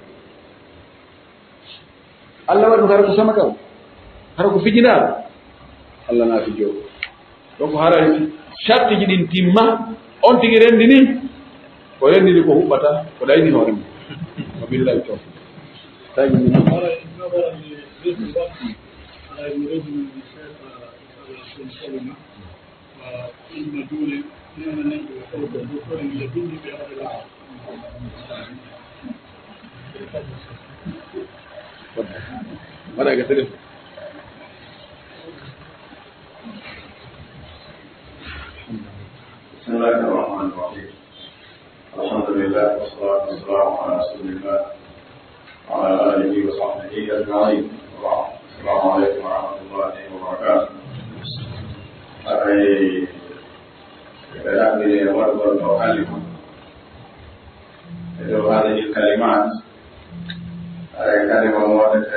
Allah waɗi hara ko sama kam hara ko fijinaɗo Allah naa fijoowo donc hara charte ji ɗin timma on tigi renndi ni ko renndi ni ko huɓɓata ko ɗayni hoore mum ko billahi tawfiq mana ga tare بسم الله الرحمن الرحيم الحمد لله والصلاة والسلام على رسول الله وعلى آله وصحبه أجمعين السلام عليكم ورحمة الله وبركاته أي بدأني أول أكلمكم هذه الكلمات أي كلمة واحدة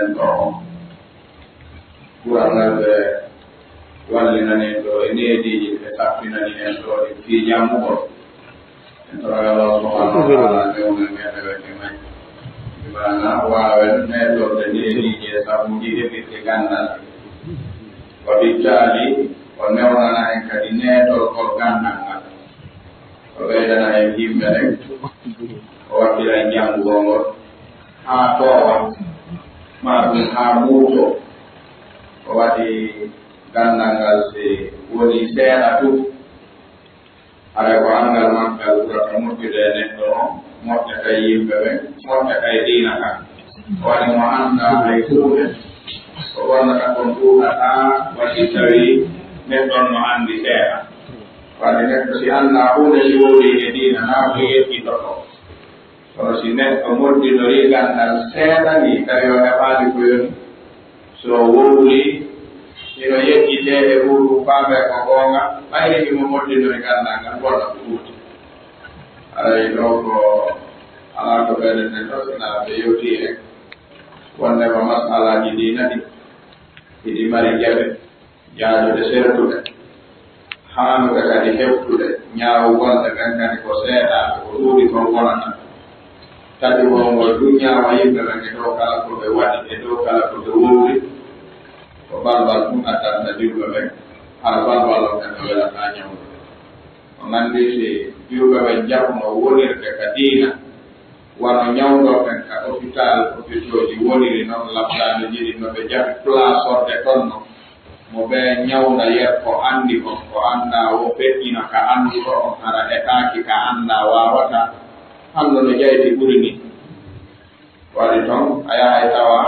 kurang wallinani ɗo e neediji ɓe tappinani en ɗo e fiiñammu o en toraga Allah subhanahu wa taala newna meɗeweke may mana waawen meɗorde neediji e sabuji heɓirde gandal wa bittali o newnana en kadi neetolkol gandal ngal o ɓeydana en yimɓe rek o waɗira e janngugol ngol haa toowa ma ɗum haa muuto o waɗi gandal ngal si woni seeɗa tuf hara ko anngal maggal ɓurata moƴƴude e neɗɗo o moƴƴa kay yimɓe ɓe moƴƴa kay diina kan o waɗi mo annda hay kuuɗe o wonnata kon ɗuuɗata waɗi tawi neɗɗon no anndi seeɗa waɗi neɗɗo si annda huunde si wowri e diina naa ko yettitoto kono si neɗɗo moddinori gandal seeɗa ni tawi o heɓaali ko yoni so wowli ino yeggitee e ɓuuɗu faame ko goonga ɓayri himo moddinori gandal ngal wonna ko ɗuuti aray ɗo ko alaa ko ɓeɗeten ɗo sina ɓe yewtii rek wondema masalaji ɗi nani iɗi mari jaɓe jaadude sertude haanude kadi heɓtude ñaawugonɗe ɓen kadi ko seeɗaaɓe ko ɗuuɗi kon wonata tabi wongol duñaawa yimɓe ɓen e dow kala ko ɓe waɗi e dow kala ko ɓe wowri ko balbal ɗum addanta diwɓe ɓen haa balbal o ɓen no welataa ñawde o nganndi si diwɓe ɓen jaɓno wonirde ka diina wano ñawɗo ɓen ka hôpital hôpitauji woniri noon labdaaɓe jiɗi no ɓe jaɓi place orde toon no mo ɓe ñawda yer ko anndi kon ko annda o feƴƴina ka anndu ɗo on hara etaaki ka annda waawata anndu no jayti ɓuri ni waɗi toon a yaha e tawa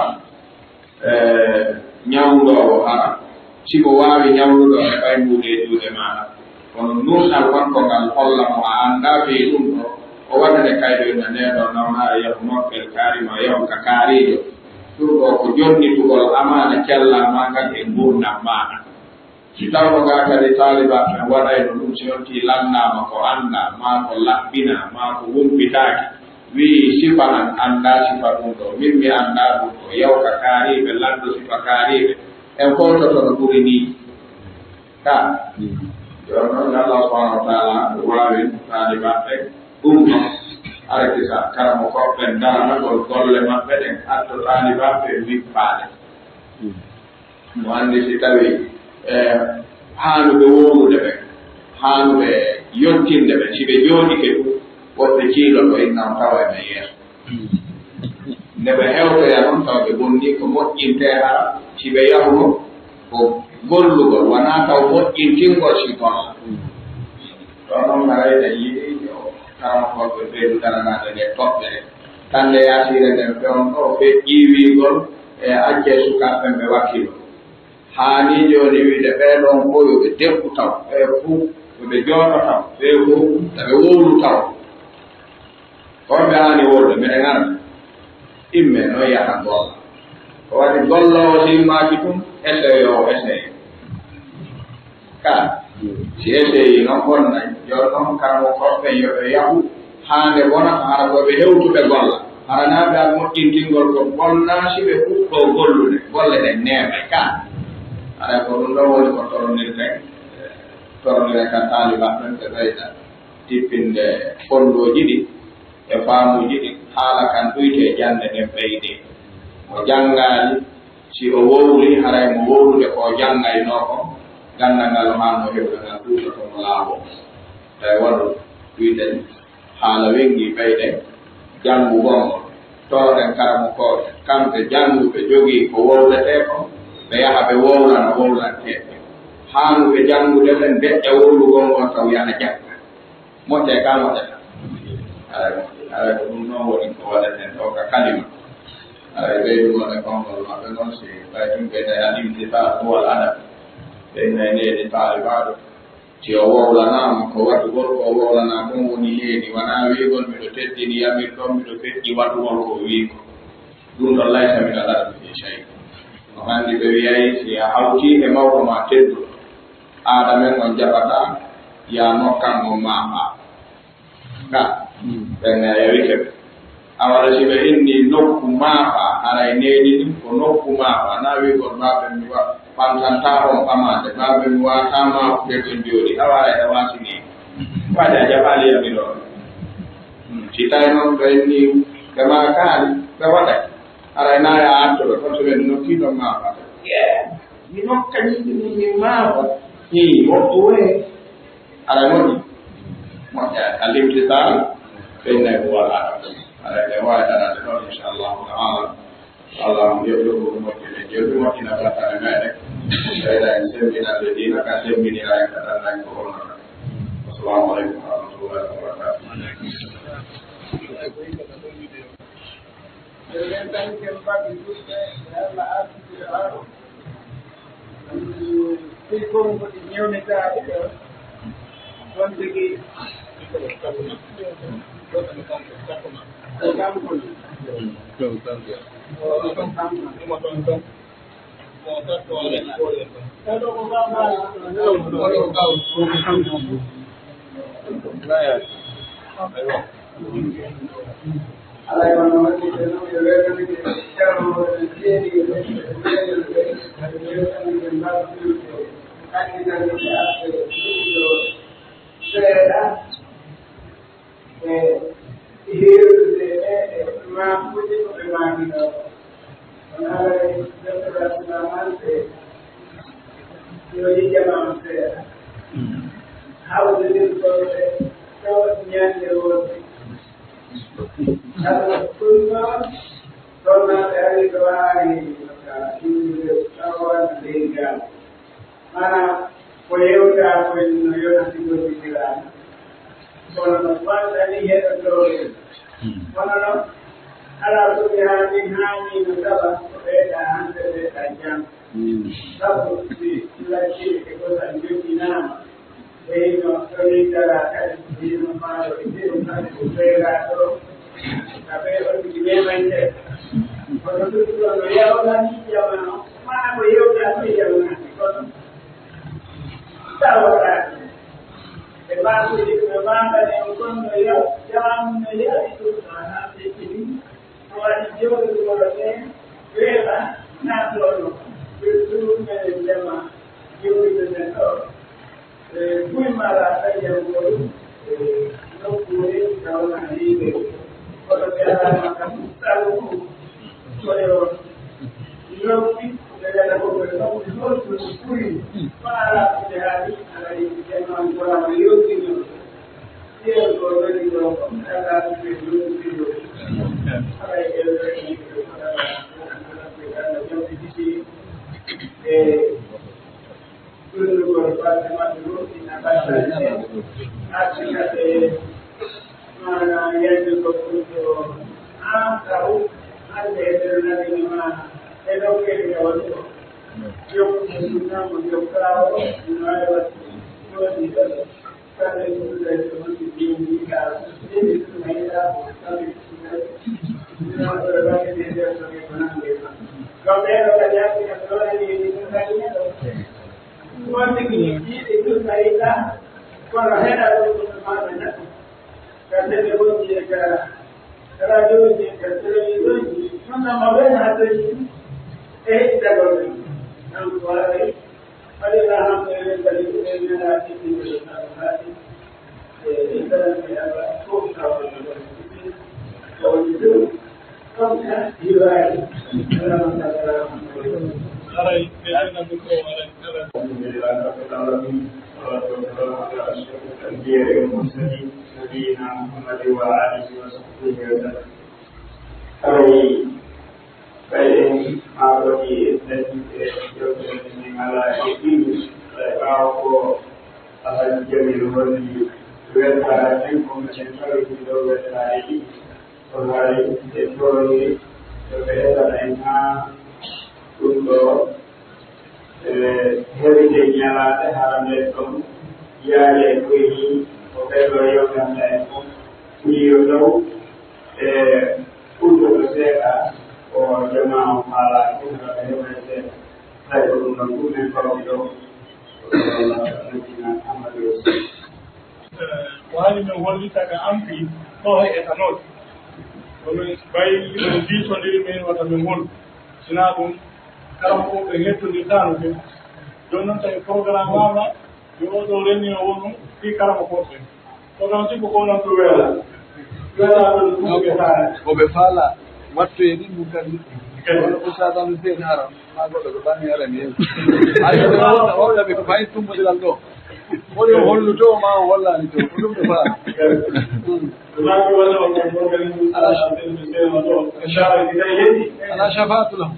ñawndoowo hara siko waawi ñawduɗo e ɓay mbuuɗe e juuɗe maaɗa kono nuusal wonko ngal holla mo a annda fii ɗum ɗo o waɗane kayɗoyna ndeɗo nawna e yahu nokkel kaarima yahu ka kaariijo ɗum ɗo ko jonnitugol amaana cellal ma ngal e nguurdam maaɗa si tawno ngaa kadi taalibaɓe ɓe waɗayno ɗum si yontii lannaama ko annda maa ko laɓɓina maa ko wumpitaaki wii sifa an annda sifa ɗum ɗo min mi annda ɗum ɗo yaw ka kaariiɓe lanndo sifa kaariiɓe en fowtoto no ɓuri nii ka jooni noon Allah subahanahu wa taala waawi taalibaɓe ɗum ɗo araki sa karamo koɓɓen daranagol golle maɓɓe ɗen addo taalibaɓe wippaade mo anndi si tawi haanuɓe wowrude ɓen haanuɓe yottinde ɓen si ɓe jooɗike ɗum woɓɓe ciilo ɗo innam tawa e men yeeso nde ɓe hewtoya noon taw ɓe bonni ko moƴƴintee hara si ɓe yahuno ko gollugol wonaa taw moƴƴintingol si golla ɗo noon harayde yiɗi karamokoɓe ɓeydu daranaade nde toɓɓere tande yasire nden fewn ɗo ɓe ƴiiwigol e acce sukaaɓe ɓe wakkilo haani jooni wiide ɓeeɗon fof yo ɓe debbu taw ɓe fof yo ɓe jooɗo taw ɓe fof taɓe wowlu taw on ɓe haani wowde mbiɗen arde imme noon yaha golla waɗi golloowo silmaaki tum essayé o essayé ka si essayé noon bonna yo noon karamo koɓɓe yoɓe yahu haande wonata hara koɓe hewtuɓe golla haranaagal moƴƴintingol ko bonna si ɓe fuɗɗo gollude golle ɗe neeɓe ka aɗa ko ɗum ɗo woni ko tornire kan taalibaɓen ɓe ɓeyda tippinde fonndoji ɗi e faamuji ɗi haala kan ɗuyte jande nden ɓeyde mo janngaali si o wowli haray mo wowlude ko janngaynoo ko gandal ngal haano heɓde ngal ɗuuɗoto mo laaɓo tawi waɗu ɗuyten haala wengi ɓeyde janngu gongo tooɗen karamo kooɓe kamɓe jannguɓe jogii ko wowletee ko ɓe yaha ɓe wowlana wowlanteeɓe haanuɓe janngude ɓen deƴƴa wowlugol ngon taw yaha jagga moƴƴe ka moƴƴata aray ko ɗum noon woni ko waɗeten ɗo ka kalima aray ɓeydugoɗe konngol maɓɓe noon si ɓay ɗum ɓeyda alimtifa huwal adab ɓeynayneede taalibaaɗo si o wowlanaama ko waɗugol ko wowlanaa ɗum woni heedi wonaa wiigol miɗo teddini yamir ɗon miɗo feƴƴi waɗugol ko wiiko ɗum ɗon laysa min alaɗum fi shay no anndi ɓe wiyayi si a hawtii e mawɗo ma tedduɗo aada men on jaɓataa ya nokkango maaɓaa ka ɓenne a yawike ɓe a waɗa si ɓe inni nokku maaɓaa haray needi ɗum ko nokku maaɓaa naa wiigol maaɓe mi wa ɓamtantaa on ɓamaade maaɓe mi waataa maaɓude ɗon jooɗi awaara e waasini waɗi a jaɓaali yamiroo si tawi noon ɓe inni ɓe maa kaali ɓe waɗay aray naa ya attoɓe kon so ɓe nokkiiɗon maaɓaa mi nokka ñiɗi min maaɓa woɓɓe woye aray moƴƴi moƴƴa a limtital ɓeynayi ko waɗaɗa aray ɓe waawi ɗaɗade ɗon inchallahu taala Allah yeɓɗo moƴƴine jelɗu moƴƴina battane meɗen ɓeyda en sembinande diina ka sembinira en ka ɗannayi ko holnata assalamu aleykum wa rahmatullahi wa barakatuh kono heɗaɗo ɗum maɗa neɗɗo gardede wonji e ka radioji e ka télévisionji nonnama wayno haddañi e heɗɗitagol ɗum donc waɗay waɗira hamdele kadi ɓe mena ɗiɗɗiɓe haati e internet ala fof tawaɗo tawni ɗum comme ça hiwani aray ɓe anna ɗum ko waɗay الأنبياء والمرسلين نبينا محمد وآله وصحبه وسلم. أي فإن أعطي الذي يوجد على يقين فأعطوا أهل الجميل والذي يرفع منكم شكره في دولة عليه وهذه الدولة فإذا أنها كنت heritage ñalaade haaramle ɗum yaade e koyni o ɓeɗo yewtanta en fof ɓuriyo dow e ɓurɗoɗo seeɗa o jama o haalaaki ɗum kaɓe heɓa seeɗa tawi ko ɗum ɗon ɗum en fawɗi ɗo nabina amadou ko haali min hollitaka ampi ɗo e étanol komin mbayi min diisodiri min wata min hol sinaa ɗum karam ko ɓe hettodirtano ɓe joni noon tawi programme wama yo oɗo renni o wonu fi karama koɓe ko noon sikko ko noon to weela weelaɗo ɗumɓe faala koɓe faala wattu e ɗin ɗum kadi wono ko satano seeni ara ma goɗɗo ko ɓanni arani hen hayɗoɓe ko fayi tummodiral ɗo woni o holluto ma o hollani to ko ɗum ɓe faala laaɓi walla o organisme seeno ɗo inchallah ɗiɗa yeɗi ala chafatu lahu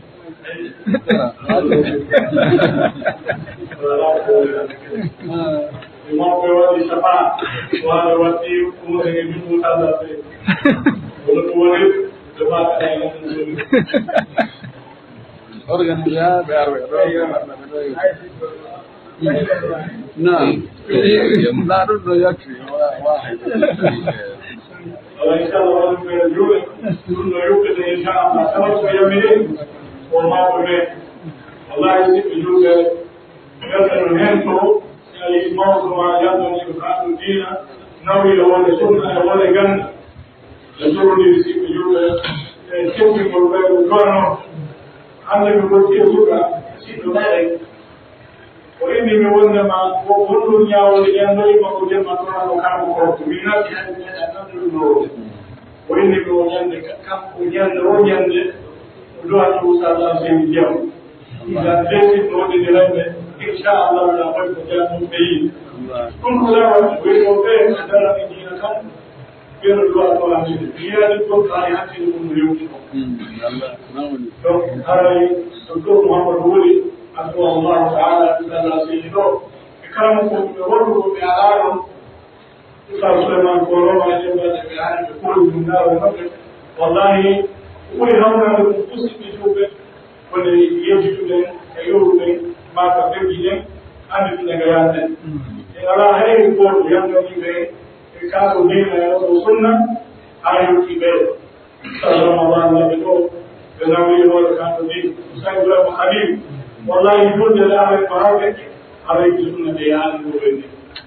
mawɓe waɗi safa waɗa watti umre e min mutallaɓe wono ɗum woni organisé ɓe arɓe nam na ɗum ɗo yakfi ala inchallah waɗum ɓe juuɗe ɗum ɗo yuɓɓete inchallah tawa ko yamiri o mawɓe ɓe wallahi siɓɓe juuɗe ɓerɗeno hen to ay mawɗo ma yaldoni ko haɗu diina nawi e wone sunna e wone ganda e jorondiri siɓɓe juuɗe e tebbingol ɓeyɗo jono hande mi gotti e suka siɗɗo ɓeɗe o inni mi wondema ko wonɗum ñawode ñandoyima ko jemma torano kanko korko mi natti hande meɗa nanduɗo o inni mi o ñande kanko ñande o ñande o duwani usallah seni jew idan leysiɗno woɗidirayɓe inchallah wona hoy ko jannum ɓeyi ɗum ko lawat wayno ɓe a darani diina tan ɓeɗo duwa tolamide yiyani goɗɗo hay hakkille mum no rewti ko donc haray docteur mouhamadou woli addu allahu taala usallah seni ɗo e karama ko ɓe wonduko ɓe alaɗon usal souleymane koroma jembaɗe ɓe hani ɓe ɓuri ɗum ndawe maɓɓe wallahi ɓuri hawnade ɗum fusiɓe juɓe woni yejjuɗen e yowruɗen maka ɓeggiɗen andiɗuɗen ko yannden e ala hayri goto yamganiɓe e kaako diina e oɗo sunna ha yewti ɓeeɗo sa ramadan laɓe ɗo ɓe nawi hoore kanko din saydurama habib wallahi julde ɗe aray ko hawde arayki sunna ɗe yaani ɗo wenni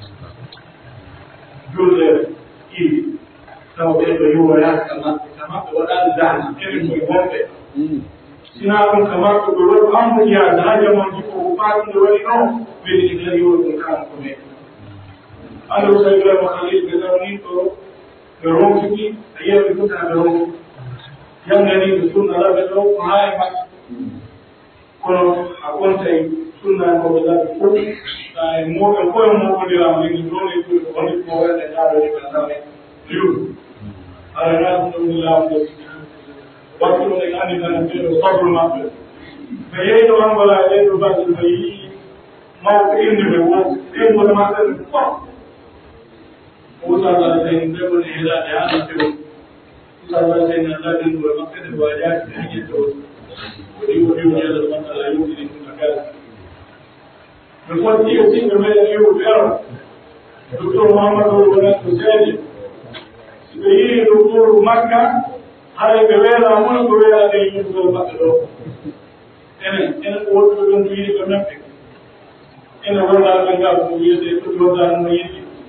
julde ɗiɗi taw ɓeɗo yuwoyaaka kamaɓe waɗani dahna enen koye wonɓe sina ɗum kamaɓe ɓe waɗi embouillage ha jamanji ko faɗude waɗi ɗo ɓeɗi ɗiɗa yiwo ɗum kanko men ande o saydurama halil ɓe nawni ɗo ɓe ronkiki a yiyaɓe futa ɓe ronki yanganiɓe sunna laɓe ɗo ko ha e maɓɓe kono a ɓontay sunnakoɓe laɓe fof sa e moɓen koye moɓodirama legi ɗon e ɓuri woni ko waɗe ɗaɗoɗe ɓe tawe yuɗu arana ɗum ɗo woni lawde waktu ɗo en andi tan ɓeɗo sabru maɓɓe ɓe yeyno angola e ɗeɗo baɗe ɓe yii mawɓe inde ɓe wo ɗengol maɓɓe ɓe fof usallah sen ɓe woni heɗade haɗa fewo usallah sen alladen ɗo e maɓɓe ɗe wajaji ɓe haƴetto waɗi waɗi ñala masala yewtini ɗum akala ɓe fotti e simɓe meɗen yewɓe ero docteur mouhamadou wonan to seeɗe si ɓe yii docteur makka haɗa ɓe weelamona ko weelade e yimɓugol maɓɓe ɗo enen woɗɓe ɗon to yiɗi ɓe meɓɓe ene wondaɓe ngal ko wiyete ɗum wondano no yiɗi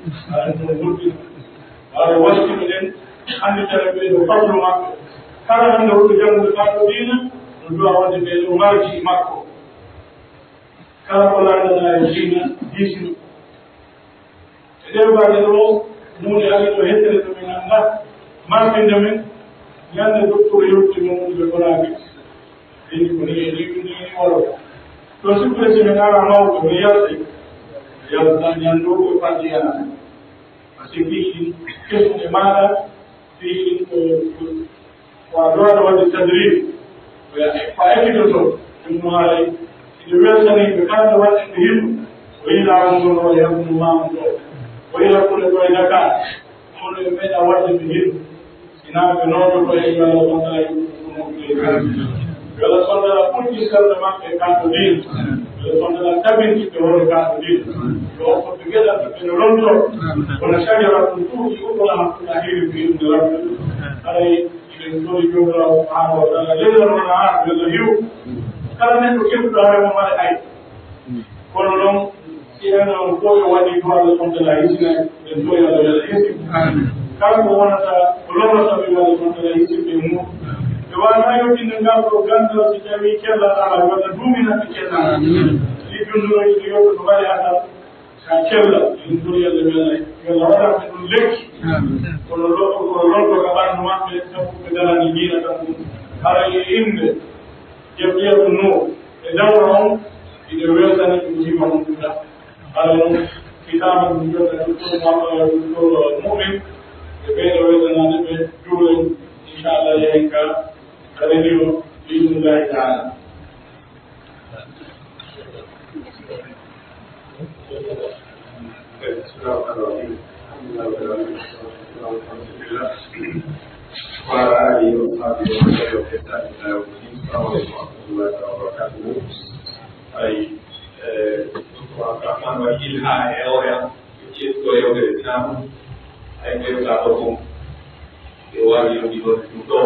aɗa ɗum wurtina waɗa wastiminen hannde tara ɓeeɗo fabru makko kala hannde woɗɗo janngude kaɗo diina no duwa wonde ɓeeɗo marji makko kala ko landana e diina diisino e ɗen mbaɗe ɗo muune ari ɗo hettere to min annda martinde men ñande docteur yewti mumuɗe gonaɓe eni ko ni waro to sippre si min ara mawɓe mi yalta ñandugo e fadde yanata par ce que fiiɗin kesɗe maɗa fiiɗin ko a dowaɗa wadde tadrib fa ekkitoto ɗum no haalay ide weltaniɓe kamɓe waɗɗeɓe himɓe o yi lawol ngol o yakkuno mamum ɗo o yi hakkude ɗo e Dakar kono ɓe meeɗa wadde ɓe himɓe sinaɓe noon ɗo e Allah wonta e wala sondala ɓurɗi serde maɓɓe kanko diin wala sondala tabintiɓe hono kanko diin yo foɓe geɗata ɓe no lonto kono sajara ɗum tuuɗi uɗɗona hakkude heewi ko yimɓe rabɓe haray iɗen tori jomirawo subhanahu wa taala lellanona ha walla hiw kala neɗɗo keɓɗo haremo waɗa ay kono noon si eno fof yo waɗi ko Allah sondala hisina en toyi Allah wela hisib kanko wonata ko lomata ɓe walla sondala hisibɓe mum ɓe wawata yottinde ngal ɗo gandal si tawi kellal ala walla duuminaɓe kellal liggonnduroji ɗo yoɓɓe no mbaɗi adal ka kellal en tori Allah wela waɗaɓe ɗum lekki kono lonto ka ɓandu maɓɓe sabu ɓe darani diina tan ɗum hara e inde jeɓƴeeɗo no e dawra on ide weltani ɗum jima mum ɗuɗa hara noon kitama ɗum jonde ɗo mumin ɓe ɓeyɗo weltanade ɓe juulen inchallah yehen ka radio bi'idhnillahi ta'ala وعلى آله وصحبه ومن تبعهم بإحسان إلى يوم الدين. السلام عليكم ورحمة الله وبركاته. أي Rahman wa ilha eoya yesko yo de Islam ay ko ta ko e wali yo di do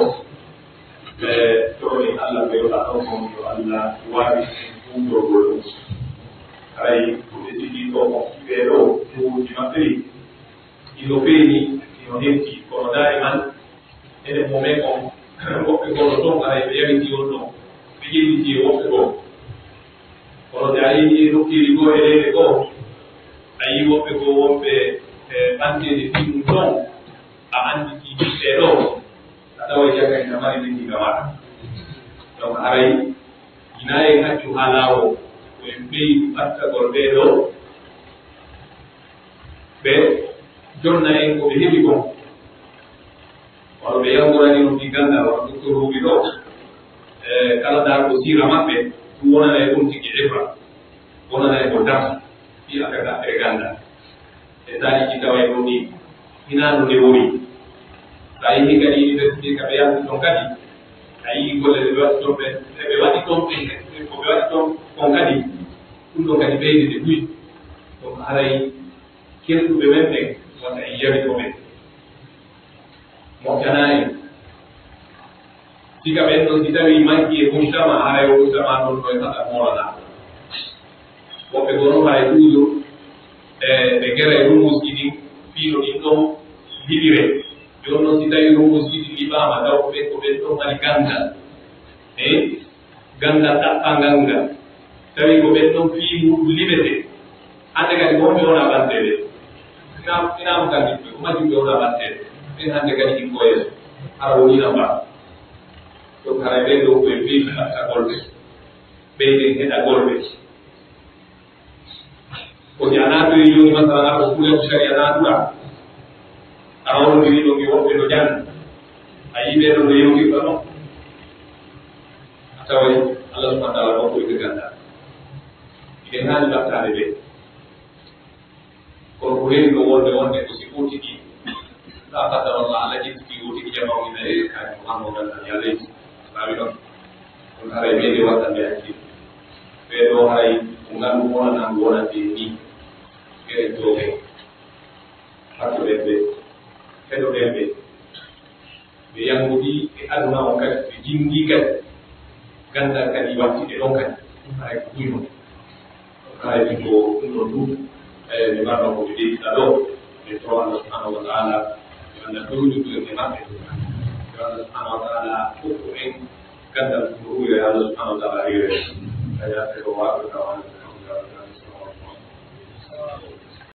to ni Allah be ta ko yo Allah wali dum do go ay ko di ko pero tu di matri ilo peni ilo denti ko daiman ene momento ko to ay be di no bi di ko kono de ayi rokkiri go e go ayi woɓɓe go wonɓe ɓantede ɗin ɗon a andi kiɓiɗe ɗo a tawa jagga ina mari ɓe ndiga maɗa donc aray inaye haccu ha laawo koye ɓeyi ɓattagol ɓe ɗo ɓe jonna en koɓe heɓi gon wano ɓe yangorani no mbi gandal wano docteur huɓi ɗo kala dargo sira maɓɓe ɗum wonana e ɗum tigi ibra wonana e ko darsa fi affaire affaire ganda e taariji tawa e ɗo ni hinaano nde woni so a yehi kadi université ka ɓe yahdi ɗon kadi a yii golle ɗe ɓe waɗi ɗon ɓe waɗi ɗon ko ɓe waɗi ɗon kon kadi ɗum ɗon kadi ɓeydide buyi donc haray kelɗuɓe men ɓen wata e yawi ɗo ɓen moƴƴana en siga ɓen ɗon si tawi manki e mujtama haray o mujtama ɗon ɗo e haɗa morana woɓɓe gono hay toujours ɓe gera e rumuski ɗin fiino ɗin ɗon liɓire jon noon si tawi rumuski ɗin liɓama taw ɓe ko ɓen ɗon mari gandal e gandal ɗaɓɓangal ngal tawi ko ɓen ɗon fii liɓete hande kadi ko wonɓe wona ɓantede inamo kadi ɓe ko majjumɓe wona ɓantede ɓen hande kadi ɗin ko yeeso hara wonina mba donc haray ɓen ɗo koye ɓeydi hattagolɓe ɓeyden heɗagolɓe ko si a naatoyi joni masalan aɗo kuule ko sari a naatuɗa a wonodiri ɗo mi woɓɓe no janga a yii ɓeɗo no yewtirɗa ɗon a taway Allah subahana taala ɗon koye ɓe ganda iɗen haani ɓattade ɓe kono ko heewi ɗo wonde ko si ɓotiki la qadarallah Allah ƴettiti wotiki jamawina e kañum hanno gandan ya leydi awi ɗon ɗum haray ɓeyde waɗɗande hakkille ɓeɗo haray ko ngandu wonanandu wonande ni ɓeɗen joɓe hattoɗen ɓe heɗoɗen ɓe ɓe yangudi e aduna on kadi ɓe jinggi kadi gandal kadi wattiɗe ɗon kadi haray ko ɗuyno haray ɗin ko ɗum ɗon ɗum mi mbarno ko ɓe ɗeɗiɗa ɗo e to Allah subhanahu wa ta'ala anda tuju tu ke mate Allah subhanahu wa ta'ala ku en kadal ku ya Allah subhanahu wa ta'ala ire ya se ko wa ka wa